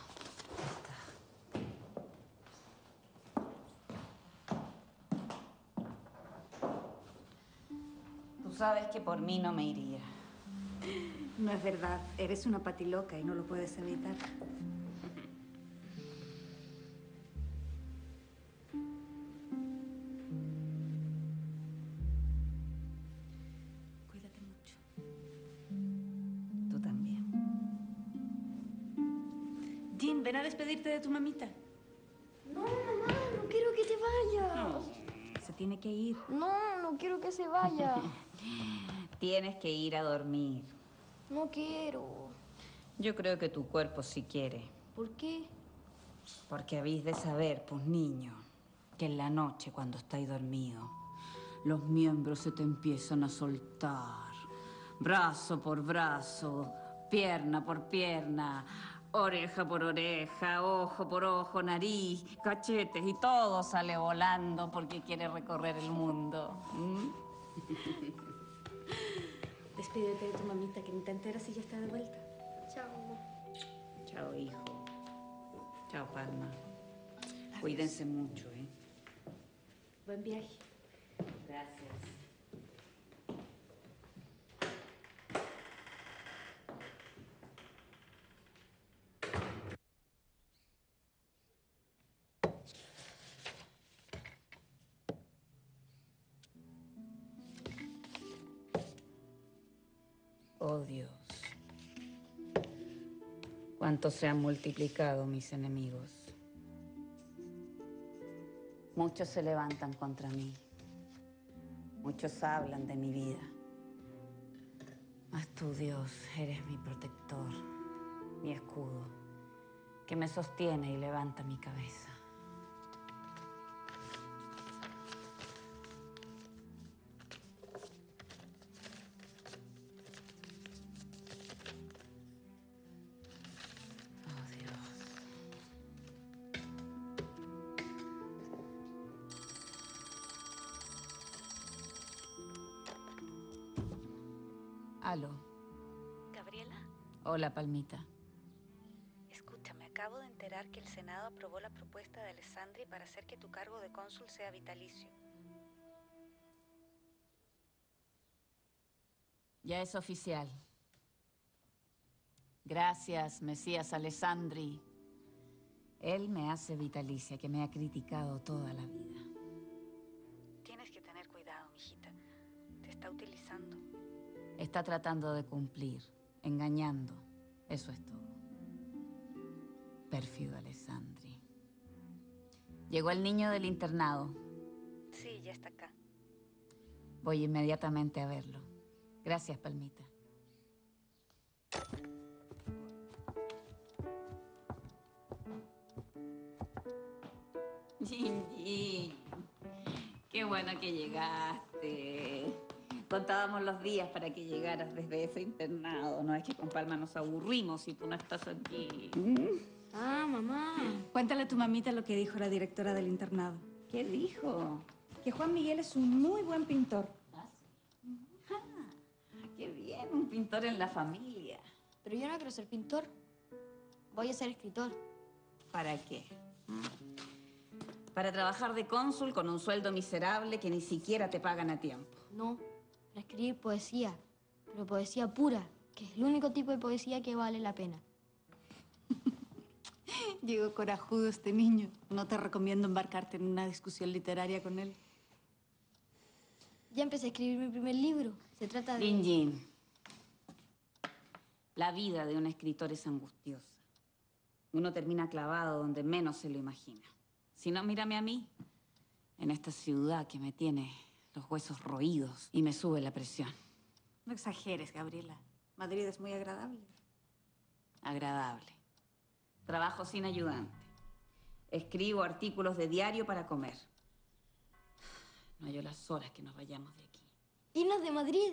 Tú sabes que por mí no me iría. No es verdad. Eres una patiloca y no lo puedes evitar. Cuídate mucho. Tú también. Jin, ven a despedirte de tu mamita. No, mamá, no quiero que te vayas. No, se tiene que ir. No, no quiero que se vaya. Tienes que ir a dormir. No quiero. Yo creo que tu cuerpo sí quiere. ¿Por qué? Porque habéis de saber, pues niño, que en la noche cuando estáis dormido, los miembros se te empiezan a soltar. Brazo por brazo, pierna por pierna, oreja por oreja, ojo por ojo, nariz, cachetes y todo sale volando porque quiere recorrer el mundo. ¿Mm? Despídete de tu mamita, que ni te enteras si ya está de vuelta. Chao, mamá. Chao, hijo. Chao, Palma. Adiós. Cuídense mucho, ¿eh? Buen viaje. Gracias. Oh, Dios. Cuánto se han multiplicado mis enemigos. Muchos se levantan contra mí. Muchos hablan de mi vida. Mas tú, Dios, eres mi protector, mi escudo, que me sostiene y levanta mi cabeza. Aló. Gabriela, Hola, Palmita. escúchame, acabo de enterar que el Senado aprobó la propuesta de Alessandri para hacer que tu cargo de cónsul sea vitalicio. Ya es oficial. Gracias, Mesías Alessandri. Él me hace vitalicia, que me ha criticado toda la vida. Tienes que tener cuidado, mijita. Te está utilizando. Está tratando de cumplir, engañando. Eso es todo. Pérfido Alessandri. Llegó el niño del internado. Sí, ya está acá. Voy inmediatamente a verlo. Gracias, Palmita. Yin Yin, qué bueno que llegaste. Contábamos los días para que llegaras desde ese internado. No es que con Palma nos aburrimos si tú no estás aquí. Ah, mamá. Cuéntale a tu mamita lo que dijo la directora del internado. ¿Qué dijo? Que Juan Miguel es un muy buen pintor. Ah, sí. Ah, qué bien, un pintor en la familia. Pero yo no quiero ser pintor. Voy a ser escritor. ¿Para qué? Para trabajar de cónsul con un sueldo miserable que ni siquiera te pagan a tiempo. No, para escribir poesía, pero poesía pura, que es el único tipo de poesía que vale la pena. Llegó corajudo este niño. No te recomiendo embarcarte en una discusión literaria con él. Ya empecé a escribir mi primer libro. Se trata de... Yin Yin. La vida de un escritor es angustiosa. Uno termina clavado donde menos se lo imagina. Si no, mírame a mí, en esta ciudad que me tiene los huesos roídos y me sube la presión. No exageres, Gabriela. Madrid es muy agradable. Agradable. Trabajo sin ayudante. Escribo artículos de diario para comer. No hallo las horas que nos vayamos de aquí. Irnos de Madrid.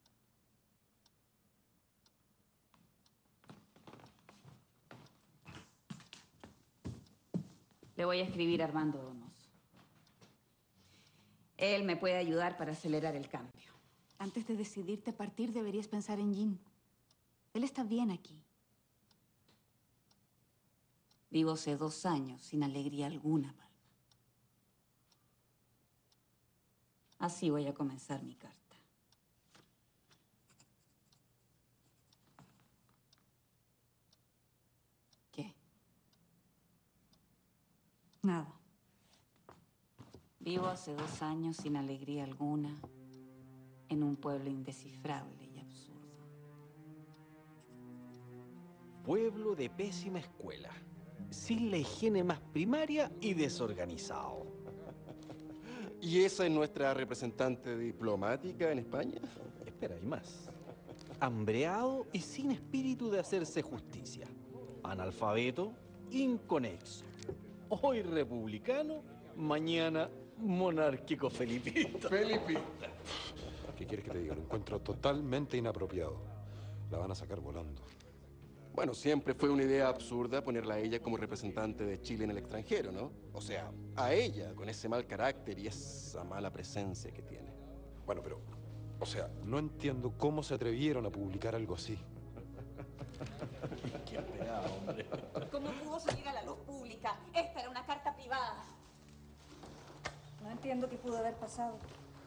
Le voy a escribir a Armando Donoso. Él me puede ayudar para acelerar el cambio. Antes de decidirte a partir, deberías pensar en Jean. Él está bien aquí. Vivo hace dos años sin alegría alguna, Palma. Así voy a comenzar mi carta. ¿Qué? Nada. Vivo hace dos años sin alegría alguna en un pueblo indescifrable y absurdo. Pueblo de pésima escuela, sin la higiene más primaria y desorganizado. ¿Y esa es nuestra representante diplomática en España? Espera, hay más. Hambreado y sin espíritu de hacerse justicia. Analfabeto, inconexo. Hoy republicano, mañana monárquico felipista. Felipista. ¿Qué quieres que te diga? Lo encuentro totalmente inapropiado. La van a sacar volando. Bueno, siempre fue una idea absurda ponerla a ella como representante de Chile en el extranjero, ¿no? O sea, a ella, con ese mal carácter y esa mala presencia que tiene. Bueno, pero, o sea, no entiendo cómo se atrevieron a publicar algo así. Qué pegado, hombre. ¿Cómo pudo salir a la luz pública? Esta era una carta privada. No entiendo qué pudo haber pasado.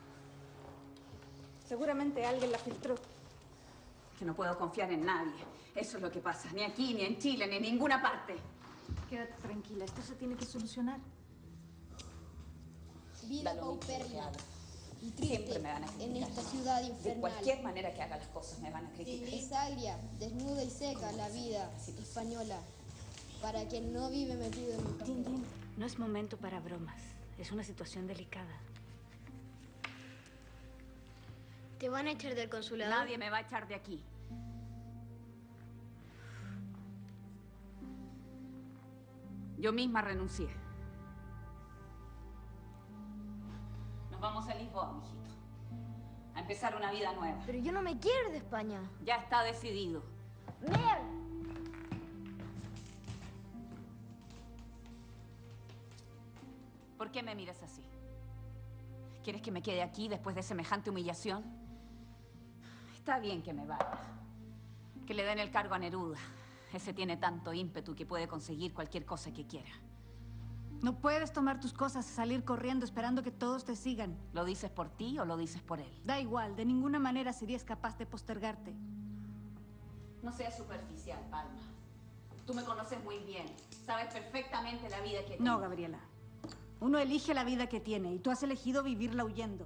Seguramente alguien la filtró. Que no puedo confiar en nadie. Eso es lo que pasa. Ni aquí, ni en Chile, ni en ninguna parte. Quédate tranquila, esto se tiene que solucionar. Vida paupérrima y triste siempre me van a criticar. En esta ciudad infernal. De cualquier manera que haga las cosas me van a criticar. Es agria, desnuda y seca la vida española. Para quien no vive metido en un Jin, Jin, no es momento para bromas. Es una situación delicada. ¿Te van a echar del consulado? Nadie me va a echar de aquí. Yo misma renuncié. Nos vamos a Lisboa, mijito. A empezar una vida nueva. Pero yo no me quiero ir de España. Ya está decidido. ¡Mer! ¿Por qué me miras así? ¿Quieres que me quede aquí después de semejante humillación? Está bien que me vaya. Que le den el cargo a Neruda. Ese tiene tanto ímpetu que puede conseguir cualquier cosa que quiera. No puedes tomar tus cosas y salir corriendo esperando que todos te sigan. ¿Lo dices por ti o lo dices por él? Da igual, de ninguna manera serías capaz de postergarte. No seas superficial, Palma. Tú me conoces muy bien. Sabes perfectamente la vida que tengo. No, Gabriela. Uno elige la vida que tiene y tú has elegido vivirla huyendo.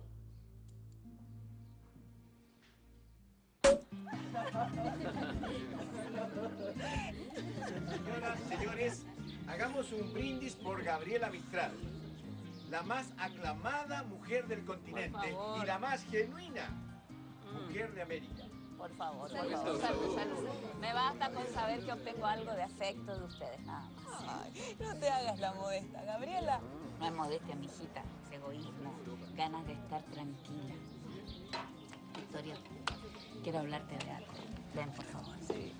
Señoras, señores, hagamos un brindis por Gabriela Mistral, la más aclamada mujer del continente y la más genuina mujer de América. Por favor, por Salud. favor. Salud, salud. Me basta con saber que obtengo algo de afecto de ustedes, nada más. Ay, no te hagas la modesta, Gabriela. No es modestia, mijita, es egoísmo, ganas de estar tranquila. Victoria, quiero hablarte de algo. Ven, por favor. Sí.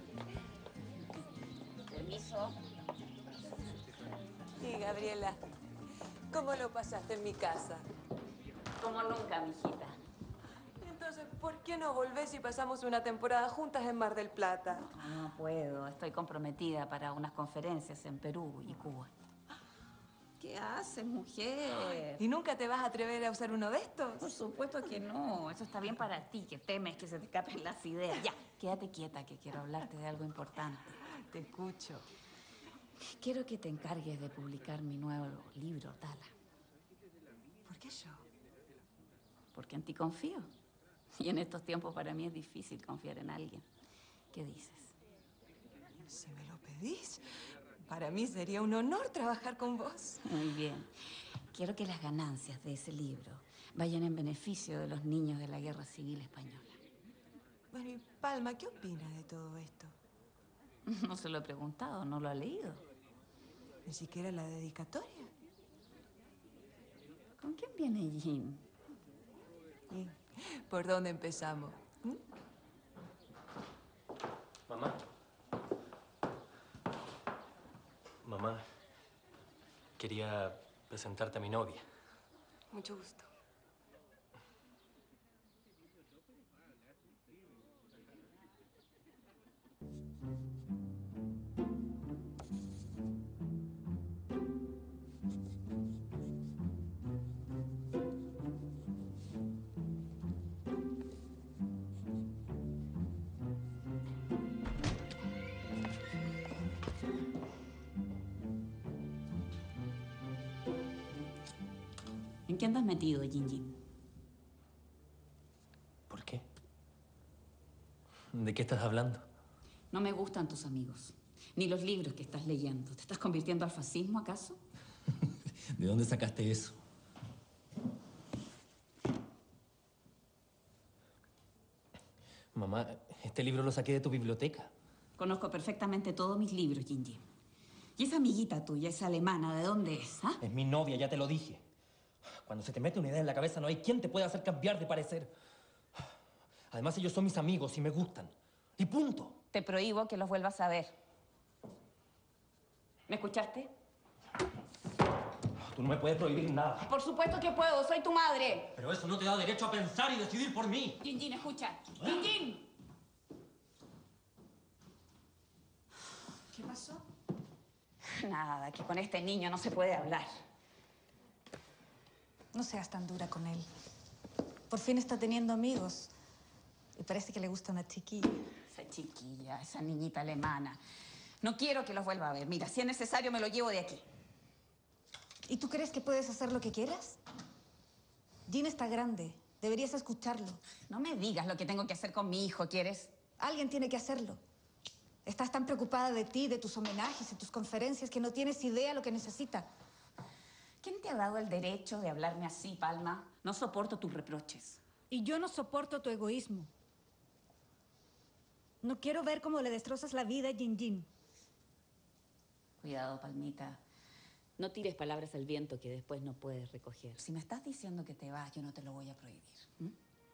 Permiso. Y Gabriela, ¿cómo lo pasaste en mi casa? Como nunca, mijita. Entonces, ¿por qué no volvés y pasamos una temporada juntas en Mar del Plata? No puedo, estoy comprometida para unas conferencias en Perú y Cuba. ¿Qué haces, mujer? ¿Y nunca te vas a atrever a usar uno de estos? Por supuesto que no. Eso está bien para ti, que temes que se te escapen las ideas. Ya, quédate quieta, que quiero hablarte de algo importante. Te escucho. Quiero que te encargues de publicar mi nuevo libro, Tala. ¿Por qué yo? Porque en ti confío. Y en estos tiempos para mí es difícil confiar en alguien. ¿Qué dices? Si me lo pedís, para mí sería un honor trabajar con vos. Muy bien. Quiero que las ganancias de ese libro vayan en beneficio de los niños de la Guerra Civil Española. Bueno, y Palma, ¿qué opina de todo esto? No se lo he preguntado, no lo ha leído. Ni siquiera la dedicatoria. ¿Con quién viene Jean? ¿Y por dónde empezamos? ¿Mm? Mamá. Mamá, quería presentarte a mi novia. Mucho gusto. ¿En qué andas metido, Jin Jin? ¿Por qué? ¿De qué estás hablando? No me gustan tus amigos, ni los libros que estás leyendo. ¿Te estás convirtiendo al fascismo, acaso? ¿De dónde sacaste eso? Mamá, este libro lo saqué de tu biblioteca. Conozco perfectamente todos mis libros, Jin Jin. ¿Y esa amiguita tuya, esa alemana, de dónde es, ah? Es mi novia, ya te lo dije. Cuando se te mete una idea en la cabeza, no hay quien te pueda hacer cambiar de parecer. Además, ellos son mis amigos y me gustan. Y punto. Te prohíbo que los vuelvas a ver. ¿Me escuchaste? Tú no me puedes prohibir nada. Por supuesto que puedo, soy tu madre. Pero eso no te da derecho a pensar y decidir por mí. Jin Jin, escucha. Jin Jin. ¿Qué pasó? Nada, que con este niño no se puede hablar. No seas tan dura con él. Por fin está teniendo amigos. Y parece que le gusta una chiquilla. Esa chiquilla, esa niñita alemana. No quiero que los vuelva a ver. Mira, si es necesario, me lo llevo de aquí. ¿Y tú crees que puedes hacer lo que quieras? Jean está grande. Deberías escucharlo. No me digas lo que tengo que hacer con mi hijo, ¿quieres? Alguien tiene que hacerlo. Estás tan preocupada de ti, de tus homenajes y tus conferencias que no tienes idea lo que necesita. ¿Quién te ha dado el derecho de hablarme así, Palma? No soporto tus reproches. Y yo no soporto tu egoísmo. No quiero ver cómo le destrozas la vida a Jin Jin. Cuidado, Palmita. No tires palabras al viento que después no puedes recoger. Si me estás diciendo que te vas, yo no te lo voy a prohibir. ¿Mm?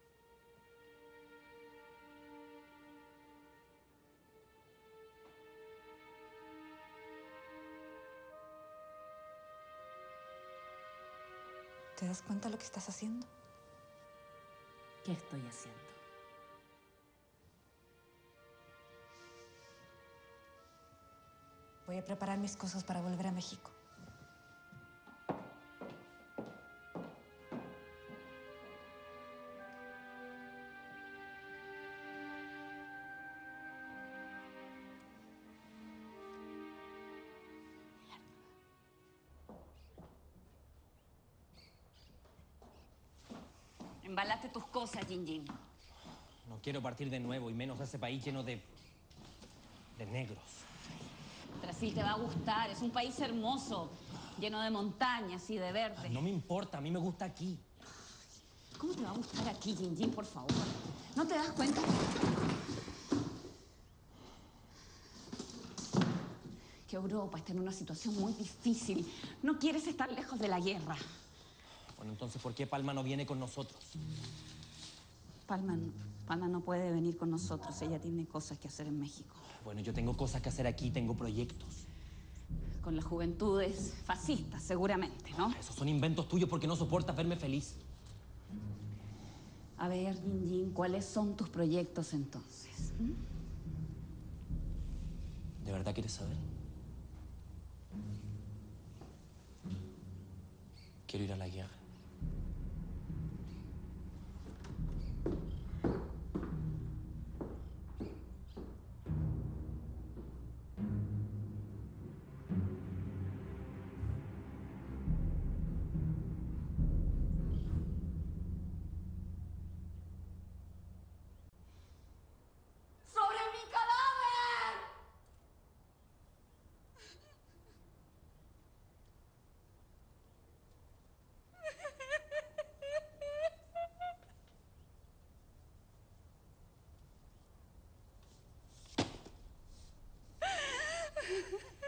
¿Te das cuenta de lo que estás haciendo? ¿Qué estoy haciendo? Voy a preparar mis cosas para volver a México. Embalaste tus cosas, Jin Jin. No quiero partir de nuevo, y menos a ese país lleno de... de negros. Brasil te va a gustar. Es un país hermoso, lleno de montañas y de verde. No me importa, a mí me gusta aquí. ¿Cómo te va a gustar aquí, Jin Jin, por favor? ¿No te das cuenta? Que Europa está en una situación muy difícil. No quieres estar lejos de la guerra. Bueno, entonces, ¿por qué Palma no viene con nosotros? Palma, Palma no puede venir con nosotros. Ella tiene cosas que hacer en México. Bueno, yo tengo cosas que hacer aquí, tengo proyectos. Con las juventudes fascistas, seguramente, ¿no? Esos son inventos tuyos porque no soportas verme feliz. A ver, Jin Jin, ¿cuáles son tus proyectos entonces? ¿Mm? ¿De verdad quieres saber? Quiero ir a la guerra.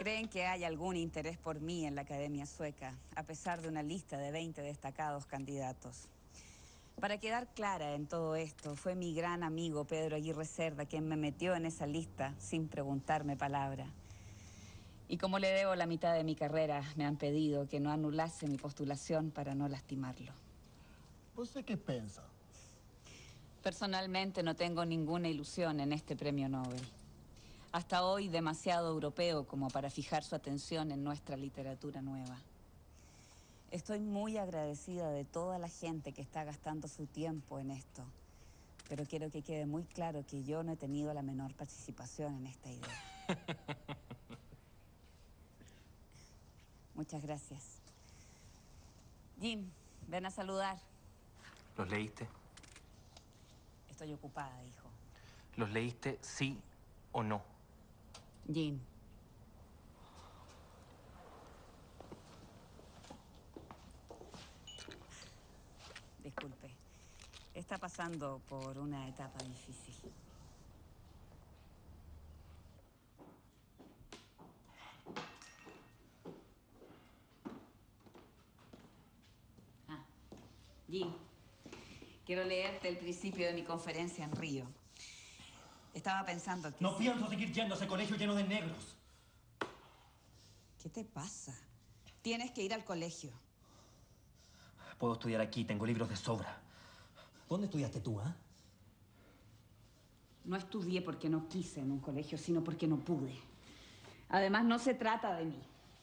Creen que hay algún interés por mí en la Academia Sueca, a pesar de una lista de veinte destacados candidatos. Para quedar clara en todo esto, fue mi gran amigo Pedro Aguirre Cerda quien me metió en esa lista sin preguntarme palabra. Y como le debo la mitad de mi carrera, me han pedido que no anulase mi postulación para no lastimarlo. ¿Usted qué piensa? Personalmente no tengo ninguna ilusión en este premio Nobel. Hasta hoy demasiado europeo como para fijar su atención en nuestra literatura nueva. Estoy muy agradecida de toda la gente que está gastando su tiempo en esto, pero quiero que quede muy claro que yo no he tenido la menor participación en esta idea. Muchas gracias. Jim, ven a saludar. ¿Los leíste? Estoy ocupada, hijo. ¿Los leíste sí o no? Jim. Disculpe. Está pasando por una etapa difícil. Ah, Jim. Quiero leerte el principio de mi conferencia en Río. Estaba pensando que... No pienso seguir yendo a ese colegio lleno de negros. ¿Qué te pasa? Tienes que ir al colegio. Puedo estudiar aquí, tengo libros de sobra. ¿Dónde estudiaste tú, ah? No estudié porque no quise en un colegio, sino porque no pude. Además, no se trata de mí.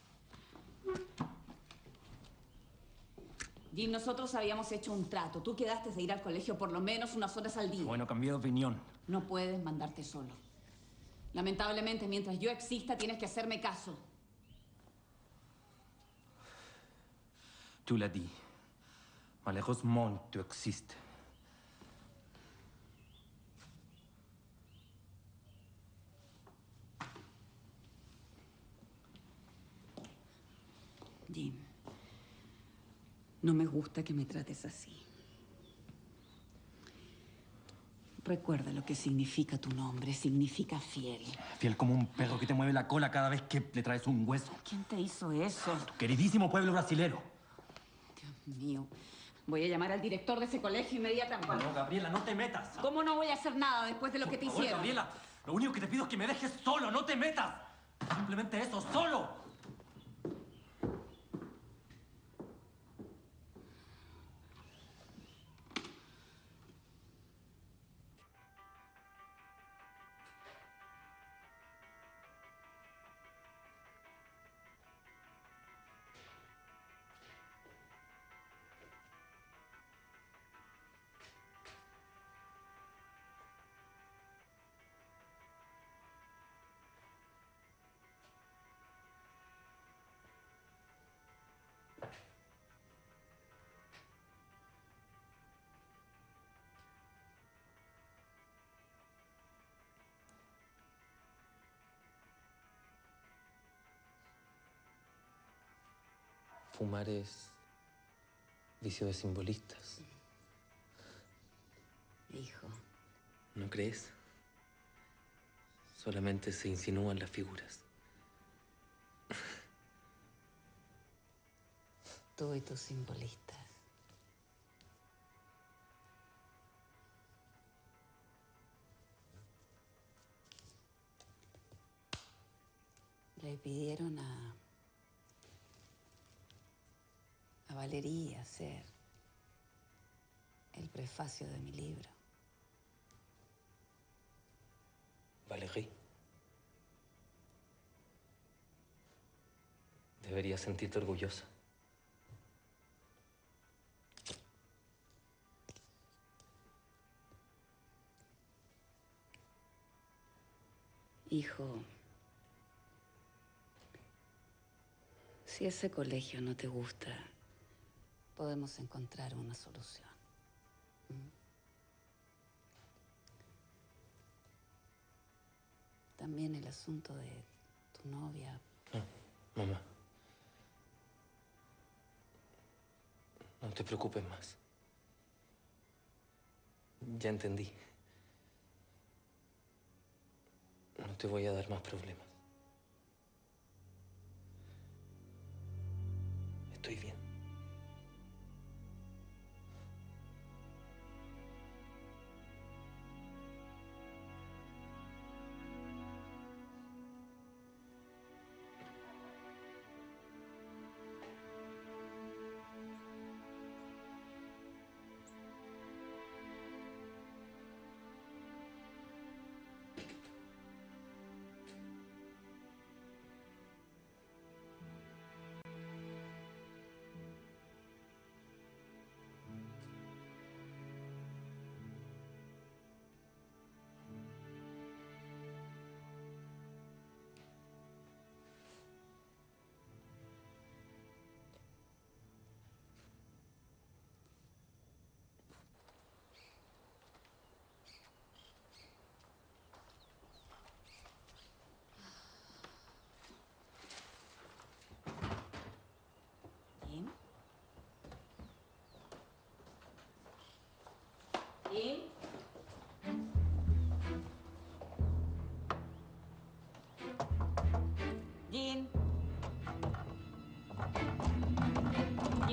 Jim, nosotros habíamos hecho un trato. Tú quedaste de ir al colegio por lo menos unas horas al día. Bueno, cambié de opinión. No puedes mandarte solo. Lamentablemente, mientras yo exista, tienes que hacerme caso. Tu l'as dit. Malheureusement, tu existes. Jim, no me gusta que me trates así. Recuerda lo que significa tu nombre. Significa fiel. Fiel como un perro que te mueve la cola cada vez que le traes un hueso. ¿Quién te hizo eso? Tu queridísimo pueblo brasilero. Dios mío. Voy a llamar al director de ese colegio inmediatamente. No, Gabriela, no te metas. ¿Cómo no voy a hacer nada después de lo Por que te favor, hicieron? Gabriela, lo único que te pido es que me dejes solo, no te metas. Simplemente eso, solo. Fumar es vicio de simbolistas. Hijo. ¿No crees? Solamente se insinúan las figuras. Tú y tus simbolistas. Le pidieron a... a Valeria hacer el prefacio de mi libro. Valérie. Deberías sentirte orgullosa. Hijo, si ese colegio no te gusta, podemos encontrar una solución. ¿Mm? También el asunto de tu novia. No, mamá. No te preocupes más. Ya entendí. No te voy a dar más problemas.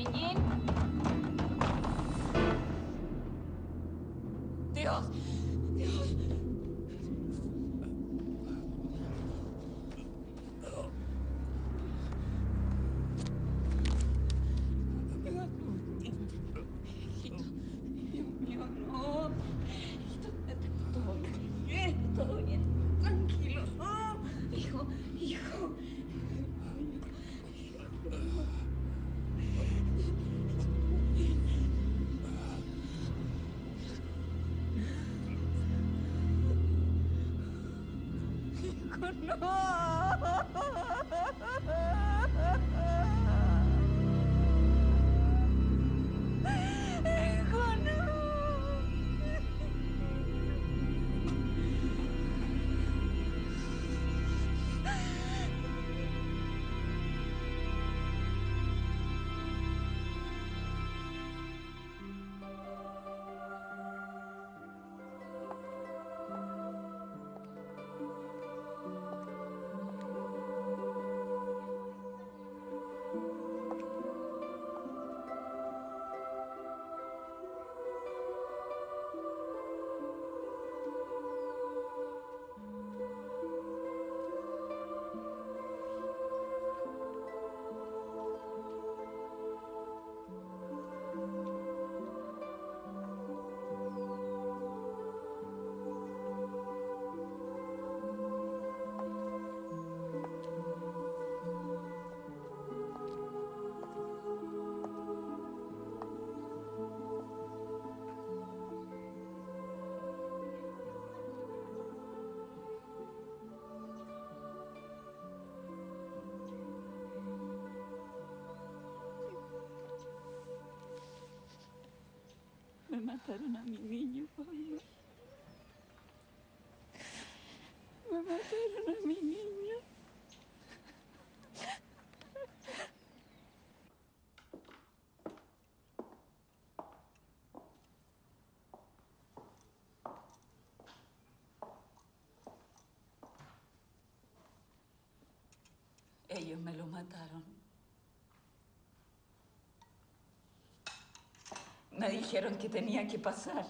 Yin Dios, Dios. Dios mío, no. Todo bien, todo bien. Tranquilo. Oh, hijo, hijo. Hijo, no. Hijo, no. Me mataron a mi niño, Palma. Me mataron a mi niño. Ellos me lo mataron. Me dijeron que tenía que pasar.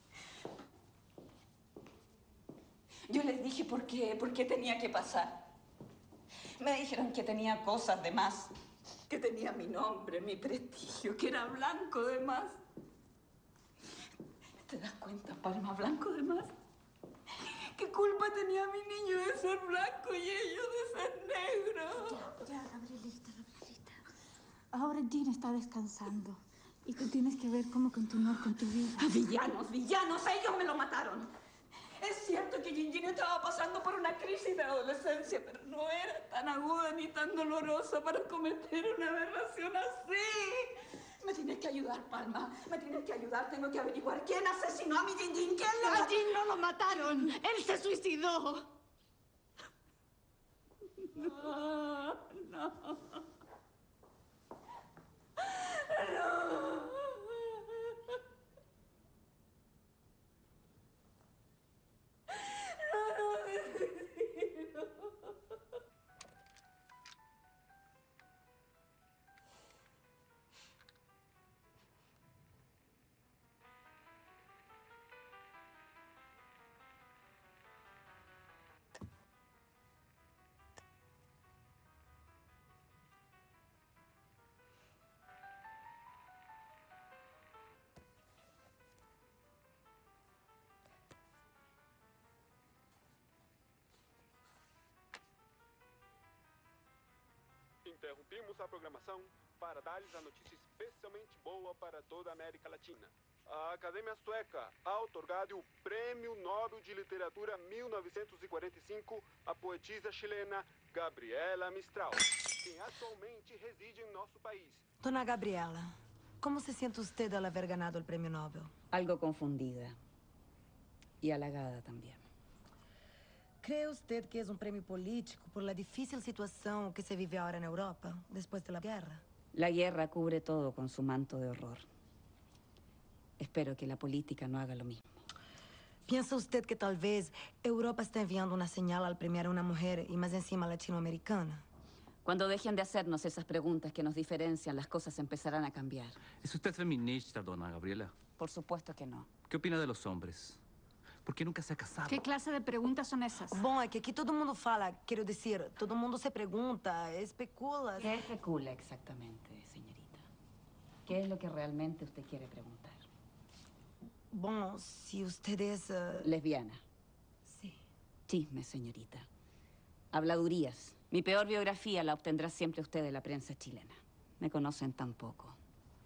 Yo les dije por qué, por qué tenía que pasar. Me dijeron que tenía cosas de más, que tenía mi nombre, mi prestigio, que era blanco de más. ¿Te das cuenta, Palma? Blanco de más. ¿Qué culpa tenía mi niño de ser blanco y ellos de ser negros? Ya, ya, Gabrielita, Gabrielita. Ahora Jean está descansando. Y tú tienes que ver cómo continuar con tu vida. Ah, villanos, villanos, ellos me lo mataron. Es cierto que Gingin estaba pasando por una crisis de adolescencia, pero no era tan aguda ni tan dolorosa para cometer una aberración así. Me tienes que ayudar, Palma. Me tienes que ayudar. Tengo que averiguar quién asesinó a mi Gingin. ¿Quién lo A Jin no lo mataron. Él se suicidó. No, no. No. Interrompemos a programação para dar-lhes a notícia especialmente boa para toda a América Latina. A Academia Sueca ha otorgado o Prêmio Nobel de Literatura mil novecentos e quarenta e cinco à poetisa chilena Gabriela Mistral, quem atualmente reside em nosso país. Dona Gabriela, ¿cómo se siente usted al haber ganado el premio Nobel? Algo confundida y halagada también. ¿Cree usted que es un premio político por la difícil situación que se vive ahora en Europa, después de la guerra? La guerra cubre todo con su manto de horror. Espero que la política no haga lo mismo. ¿Piensa usted que tal vez Europa está enviando una señal al premiar a una mujer y más encima latinoamericana? Cuando dejen de hacernos esas preguntas que nos diferencian, las cosas empezarán a cambiar. ¿Es usted feminista, dona Gabriela? Por supuesto que no. ¿Qué opina de los hombres? ¿Por qué nunca se ha casado? ¿Qué clase de preguntas son esas? Bom, é que aqui todo mundo fala, quero dizer, todo mundo se pergunta, especula. ¿Qué especula exactamente, señorita? ¿Qué es lo que realmente usted quiere preguntar? Bom, si usted es... Uh... Lesbiana. Sí. Chisme, señorita. Habladurías. Mi peor biografía la obtendrá siempre usted de la prensa chilena. Me conocen tan poco.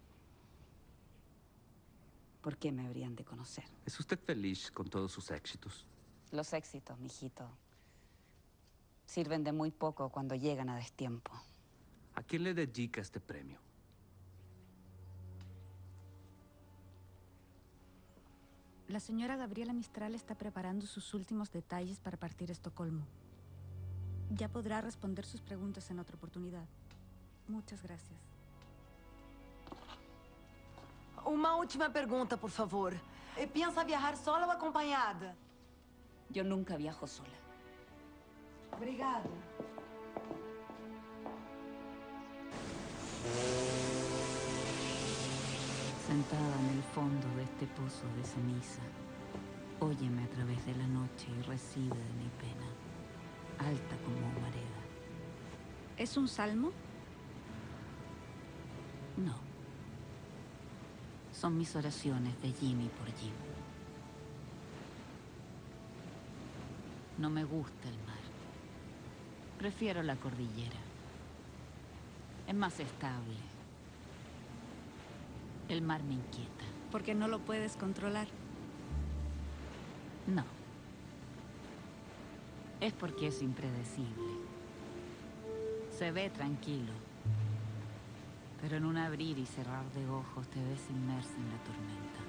¿Por qué me habrían de conocer? ¿Es usted feliz con todos sus éxitos? Los éxitos, mijito, sirven de muy poco cuando llegan a destiempo. ¿A quién le dedica este premio? La señora Gabriela Mistral está preparando sus últimos detalles para partir a Estocolmo. Ya podrá responder sus preguntas en otra oportunidad. Muchas gracias. Uma última pergunta, por favor. ¿Piensa viajar sola o acompanhada? Yo nunca viajo sola. Obrigada. Sentada en el fondo de este pozo de ceniza, óyeme a través de la noche y recibe de mi pena, alta como marea. ¿Es un salmo? No. Son mis oraciones de Jimmy por Jim. No me gusta el mar. Prefiero la cordillera. Es más estable. El mar me inquieta. ¿Porque no lo puedes controlar? No. Es porque es impredecible. Se ve tranquilo. Pero en un abrir y cerrar de ojos te ves inmerso en la tormenta.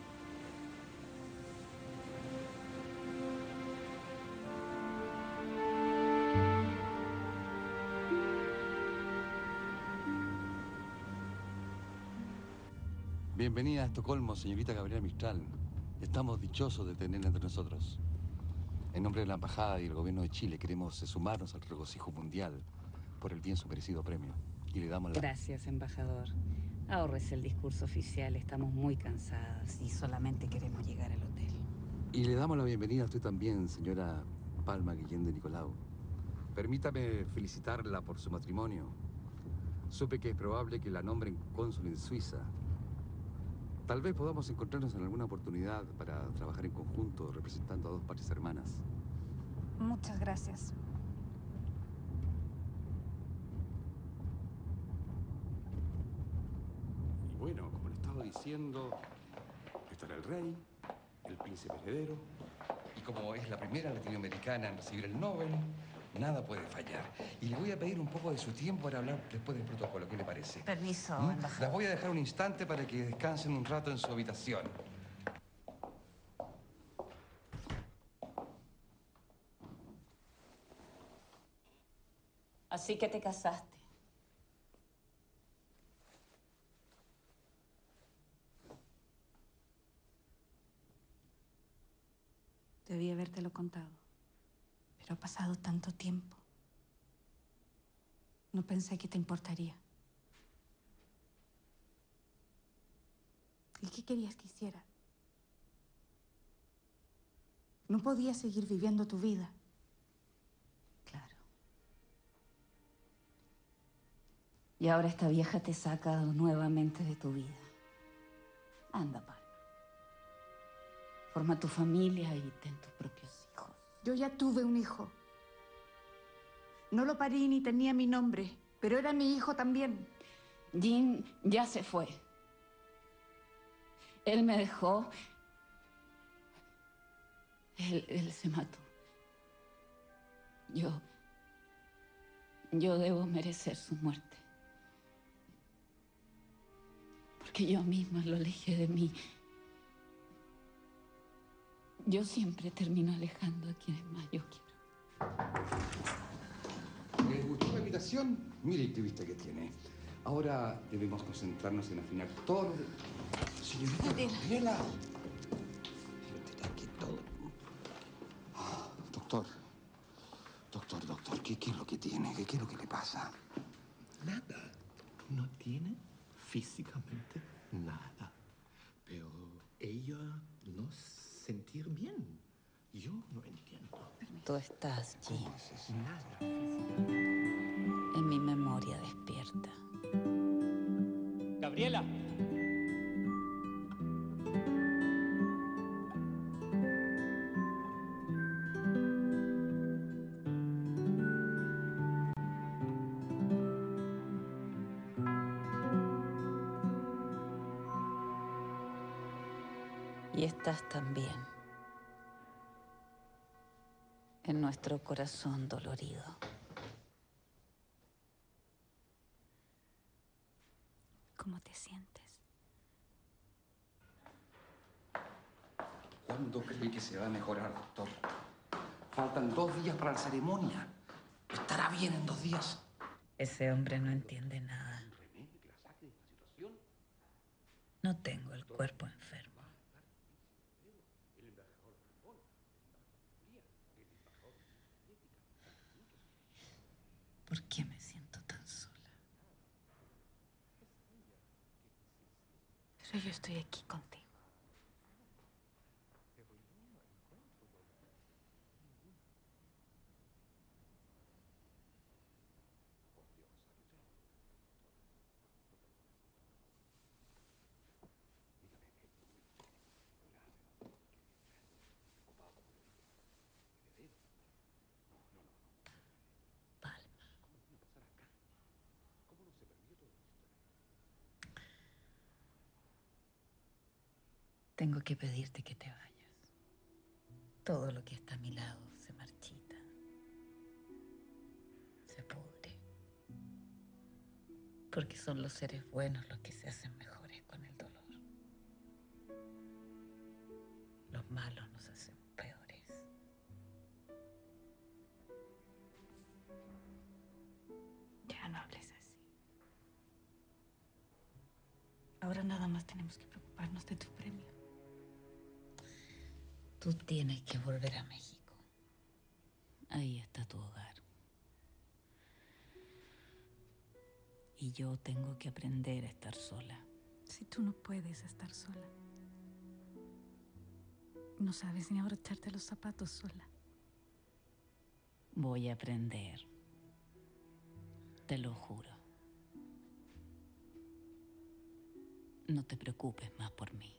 Bienvenida a Estocolmo, señorita Gabriela Mistral. Estamos dichosos de tenerla entre nosotros. En nombre de la Embajada y el Gobierno de Chile queremos sumarnos al regocijo mundial por el bien su merecido premio. Y le damos la... Gracias, embajador. Ahórrese el discurso oficial. Estamos muy cansadas y solamente queremos llegar al hotel. Y le damos la bienvenida a usted también, señora Palma Guillén de Nicolau. Permítame felicitarla por su matrimonio. Supe que es probable que la nombren cónsul en Suiza. Tal vez podamos encontrarnos en alguna oportunidad para trabajar en conjunto, representando a dos patrias hermanas. Muchas gracias. Y bueno, como le estaba diciendo, estará el rey, el príncipe heredero, y como es la primera latinoamericana en recibir el Nobel, nada puede fallar. Y le voy a pedir un poco de su tiempo para hablar después del protocolo. ¿Qué le parece? Permiso, ¿Mm? embajador. Las voy a dejar un instante para que descansen un rato en su habitación. Así que te casaste. Debí habértelo contado. Pero ha pasado tanto tiempo. No pensé que te importaría. ¿Y qué querías que hiciera? No podías seguir viviendo tu vida. Claro. Y ahora esta vieja te saca nuevamente de tu vida. Anda, Palma. Forma tu familia y ten tus propios hijos. Yo ya tuve un hijo. No lo parí ni tenía mi nombre, pero era mi hijo también. Jim ya se fue. Él me dejó. Él, él se mató. Yo... Yo debo merecer su muerte. Porque yo misma lo alejé de mí. Yo siempre termino alejando a quienes más yo quiero. ¿Les gustó la invitación? Mire qué vista que tiene. Ahora debemos concentrarnos en afinar todo. Señorita Gabriela. Aquí todo. Ah, doctor. Doctor, doctor, ¿qué, ¿qué es lo que ¿Qué tiene? ¿Qué, qué es lo que le pasa? Nada. No tiene físicamente nada. Pero ella no sentir bien. Yo no entiendo. Tú estás, Jim, Nada. en mi memoria despierta. ¡Gabriela! Y estás también en nuestro corazón dolorido. ¿Cómo te sientes? ¿Cuándo cree que se va a mejorar, doctor? Faltan dos días para la ceremonia. ¿Estará bien en dos días? Ese hombre no entiende nada. No tengo el cuerpo enfermo. ¿Por qué me siento tan sola? Pero yo estoy aquí contigo. Tengo que pedirte que te vayas. Todo lo que está a mi lado se marchita, se pudre. Porque son los seres buenos los que se hacen mejores con el dolor. Los malos nos hacen peores. Ya no hables así. Ahora nada más tenemos que preocuparnos de tu premio. Tú tienes que volver a México. Ahí está tu hogar. Y yo tengo que aprender a estar sola. Si tú no puedes estar sola. No sabes ni abrocharte los zapatos sola. Voy a aprender. Te lo juro. No te preocupes más por mí.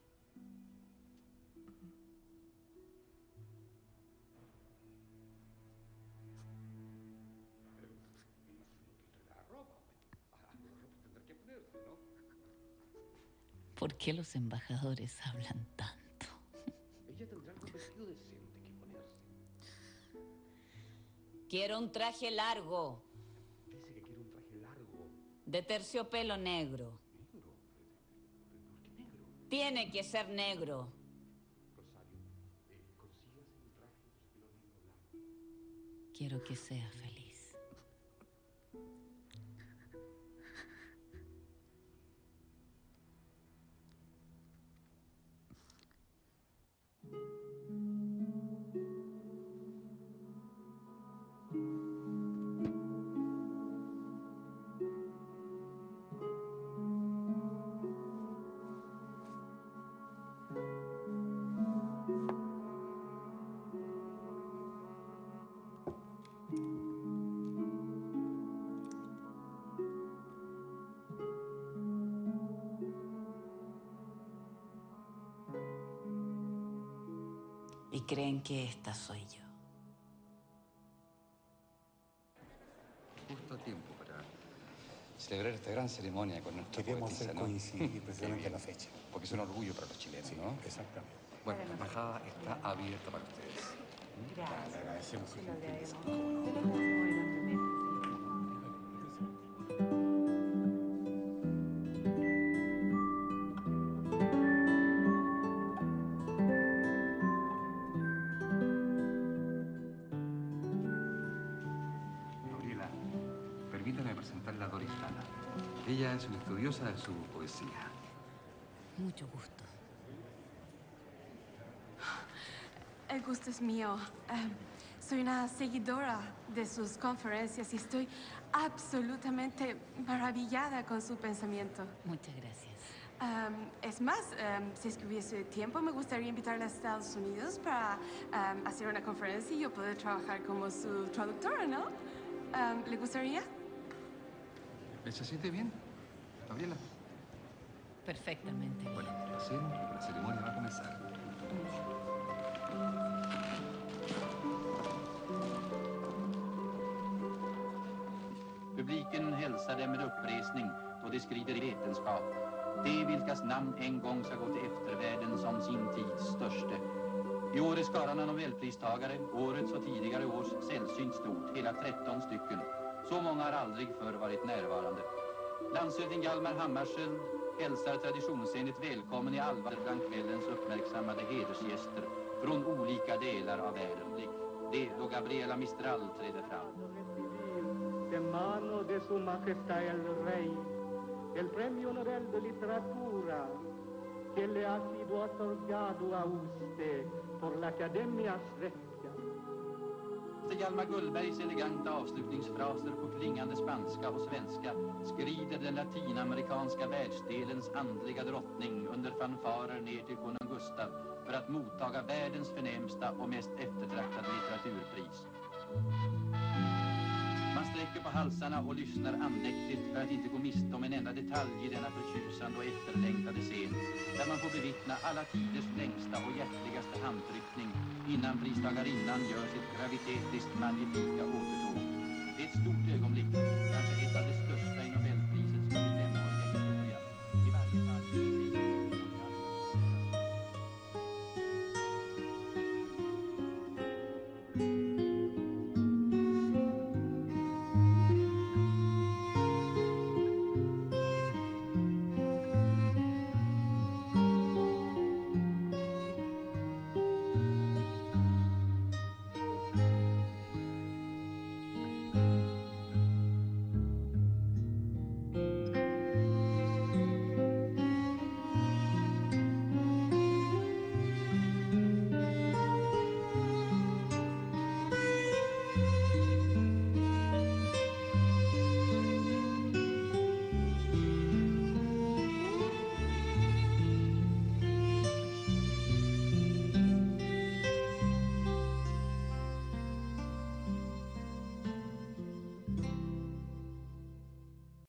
¿Por qué los embajadores hablan tanto? Ella tendrá algún vestido decente que ponerse. Quiero un traje largo. Dice que quiere un traje largo. De terciopelo negro. ¿Negro? ¿Por qué negro? Tiene que ser negro. Rosario, eh, consígase un traje de terciopelo negro largo. Quiero que sea feliz. Y creen que esta soy yo. Justo a tiempo para celebrar esta gran ceremonia con nuestra Queríamos poetisa, hacer ¿no? coincidir precisamente Qué bien. la fecha. Porque es un orgullo para los chilenos, Sí, ¿no? exactamente. Bueno, la embajada está abierta para ustedes. Gracias. Le agradecemos su gentileza. Gabriela, permítame presentarla a Doris Lana. Ella es una estudiosa de su poesía. Mucho gusto. El gusto es mío. Eh, soy soy una seguidora de sus conferencias y estoy absolutamente maravillada con su pensamiento. Muchas gracias. Um, es más, um, si es que hubiese tiempo, me gustaría invitarla a Estados Unidos para um, hacer una conferencia y yo poder trabajar como su traductora, ¿no? Um, ¿Le gustaría? ¿Se siente bien, Gabriela? Perfectamente. Bueno, pasemos porque la ceremonia va a comenzar. Publiken hälsade med uppresning då de skriver vetenskap. De vilkas namn en gång ska gå till eftervärlden som sin tids störste. I år är skaran av nobelpristagare, årets och tidigare års sällsynt stort, hela tretton stycken. Så många har aldrig förr varit närvarande. Landshövding Hjalmar Hammarskjöld hälsar traditionsenligt välkommen i allvar bland kvällens uppmärksammade hedersgäster från olika delar av världen. Det då Gabriela Mistral träder fram. De mano de su majestad el rey, el premio Nobel de literatura que le ha sido otorgado a usted por la Academias vecka. Efter Hjalmar Gullbergs eleganta avslutningsfraser på klingande spanska och svenska skrider den latinamerikanska världsdelens andliga drottning under fanfarer ner till konung Gustav för att mottaga världens förnämsta och mest eftertraktade litteraturpris. Man sträcker på halsarna och lyssnar andäktigt för att inte gå miste om en enda detalj i denna förtjusande och efterlängtade scen, där man får bevittna alla tiders längsta och hjärtligaste handtryckning innan pristagarinnan gör sitt gravitetiskt magnifika återtåg.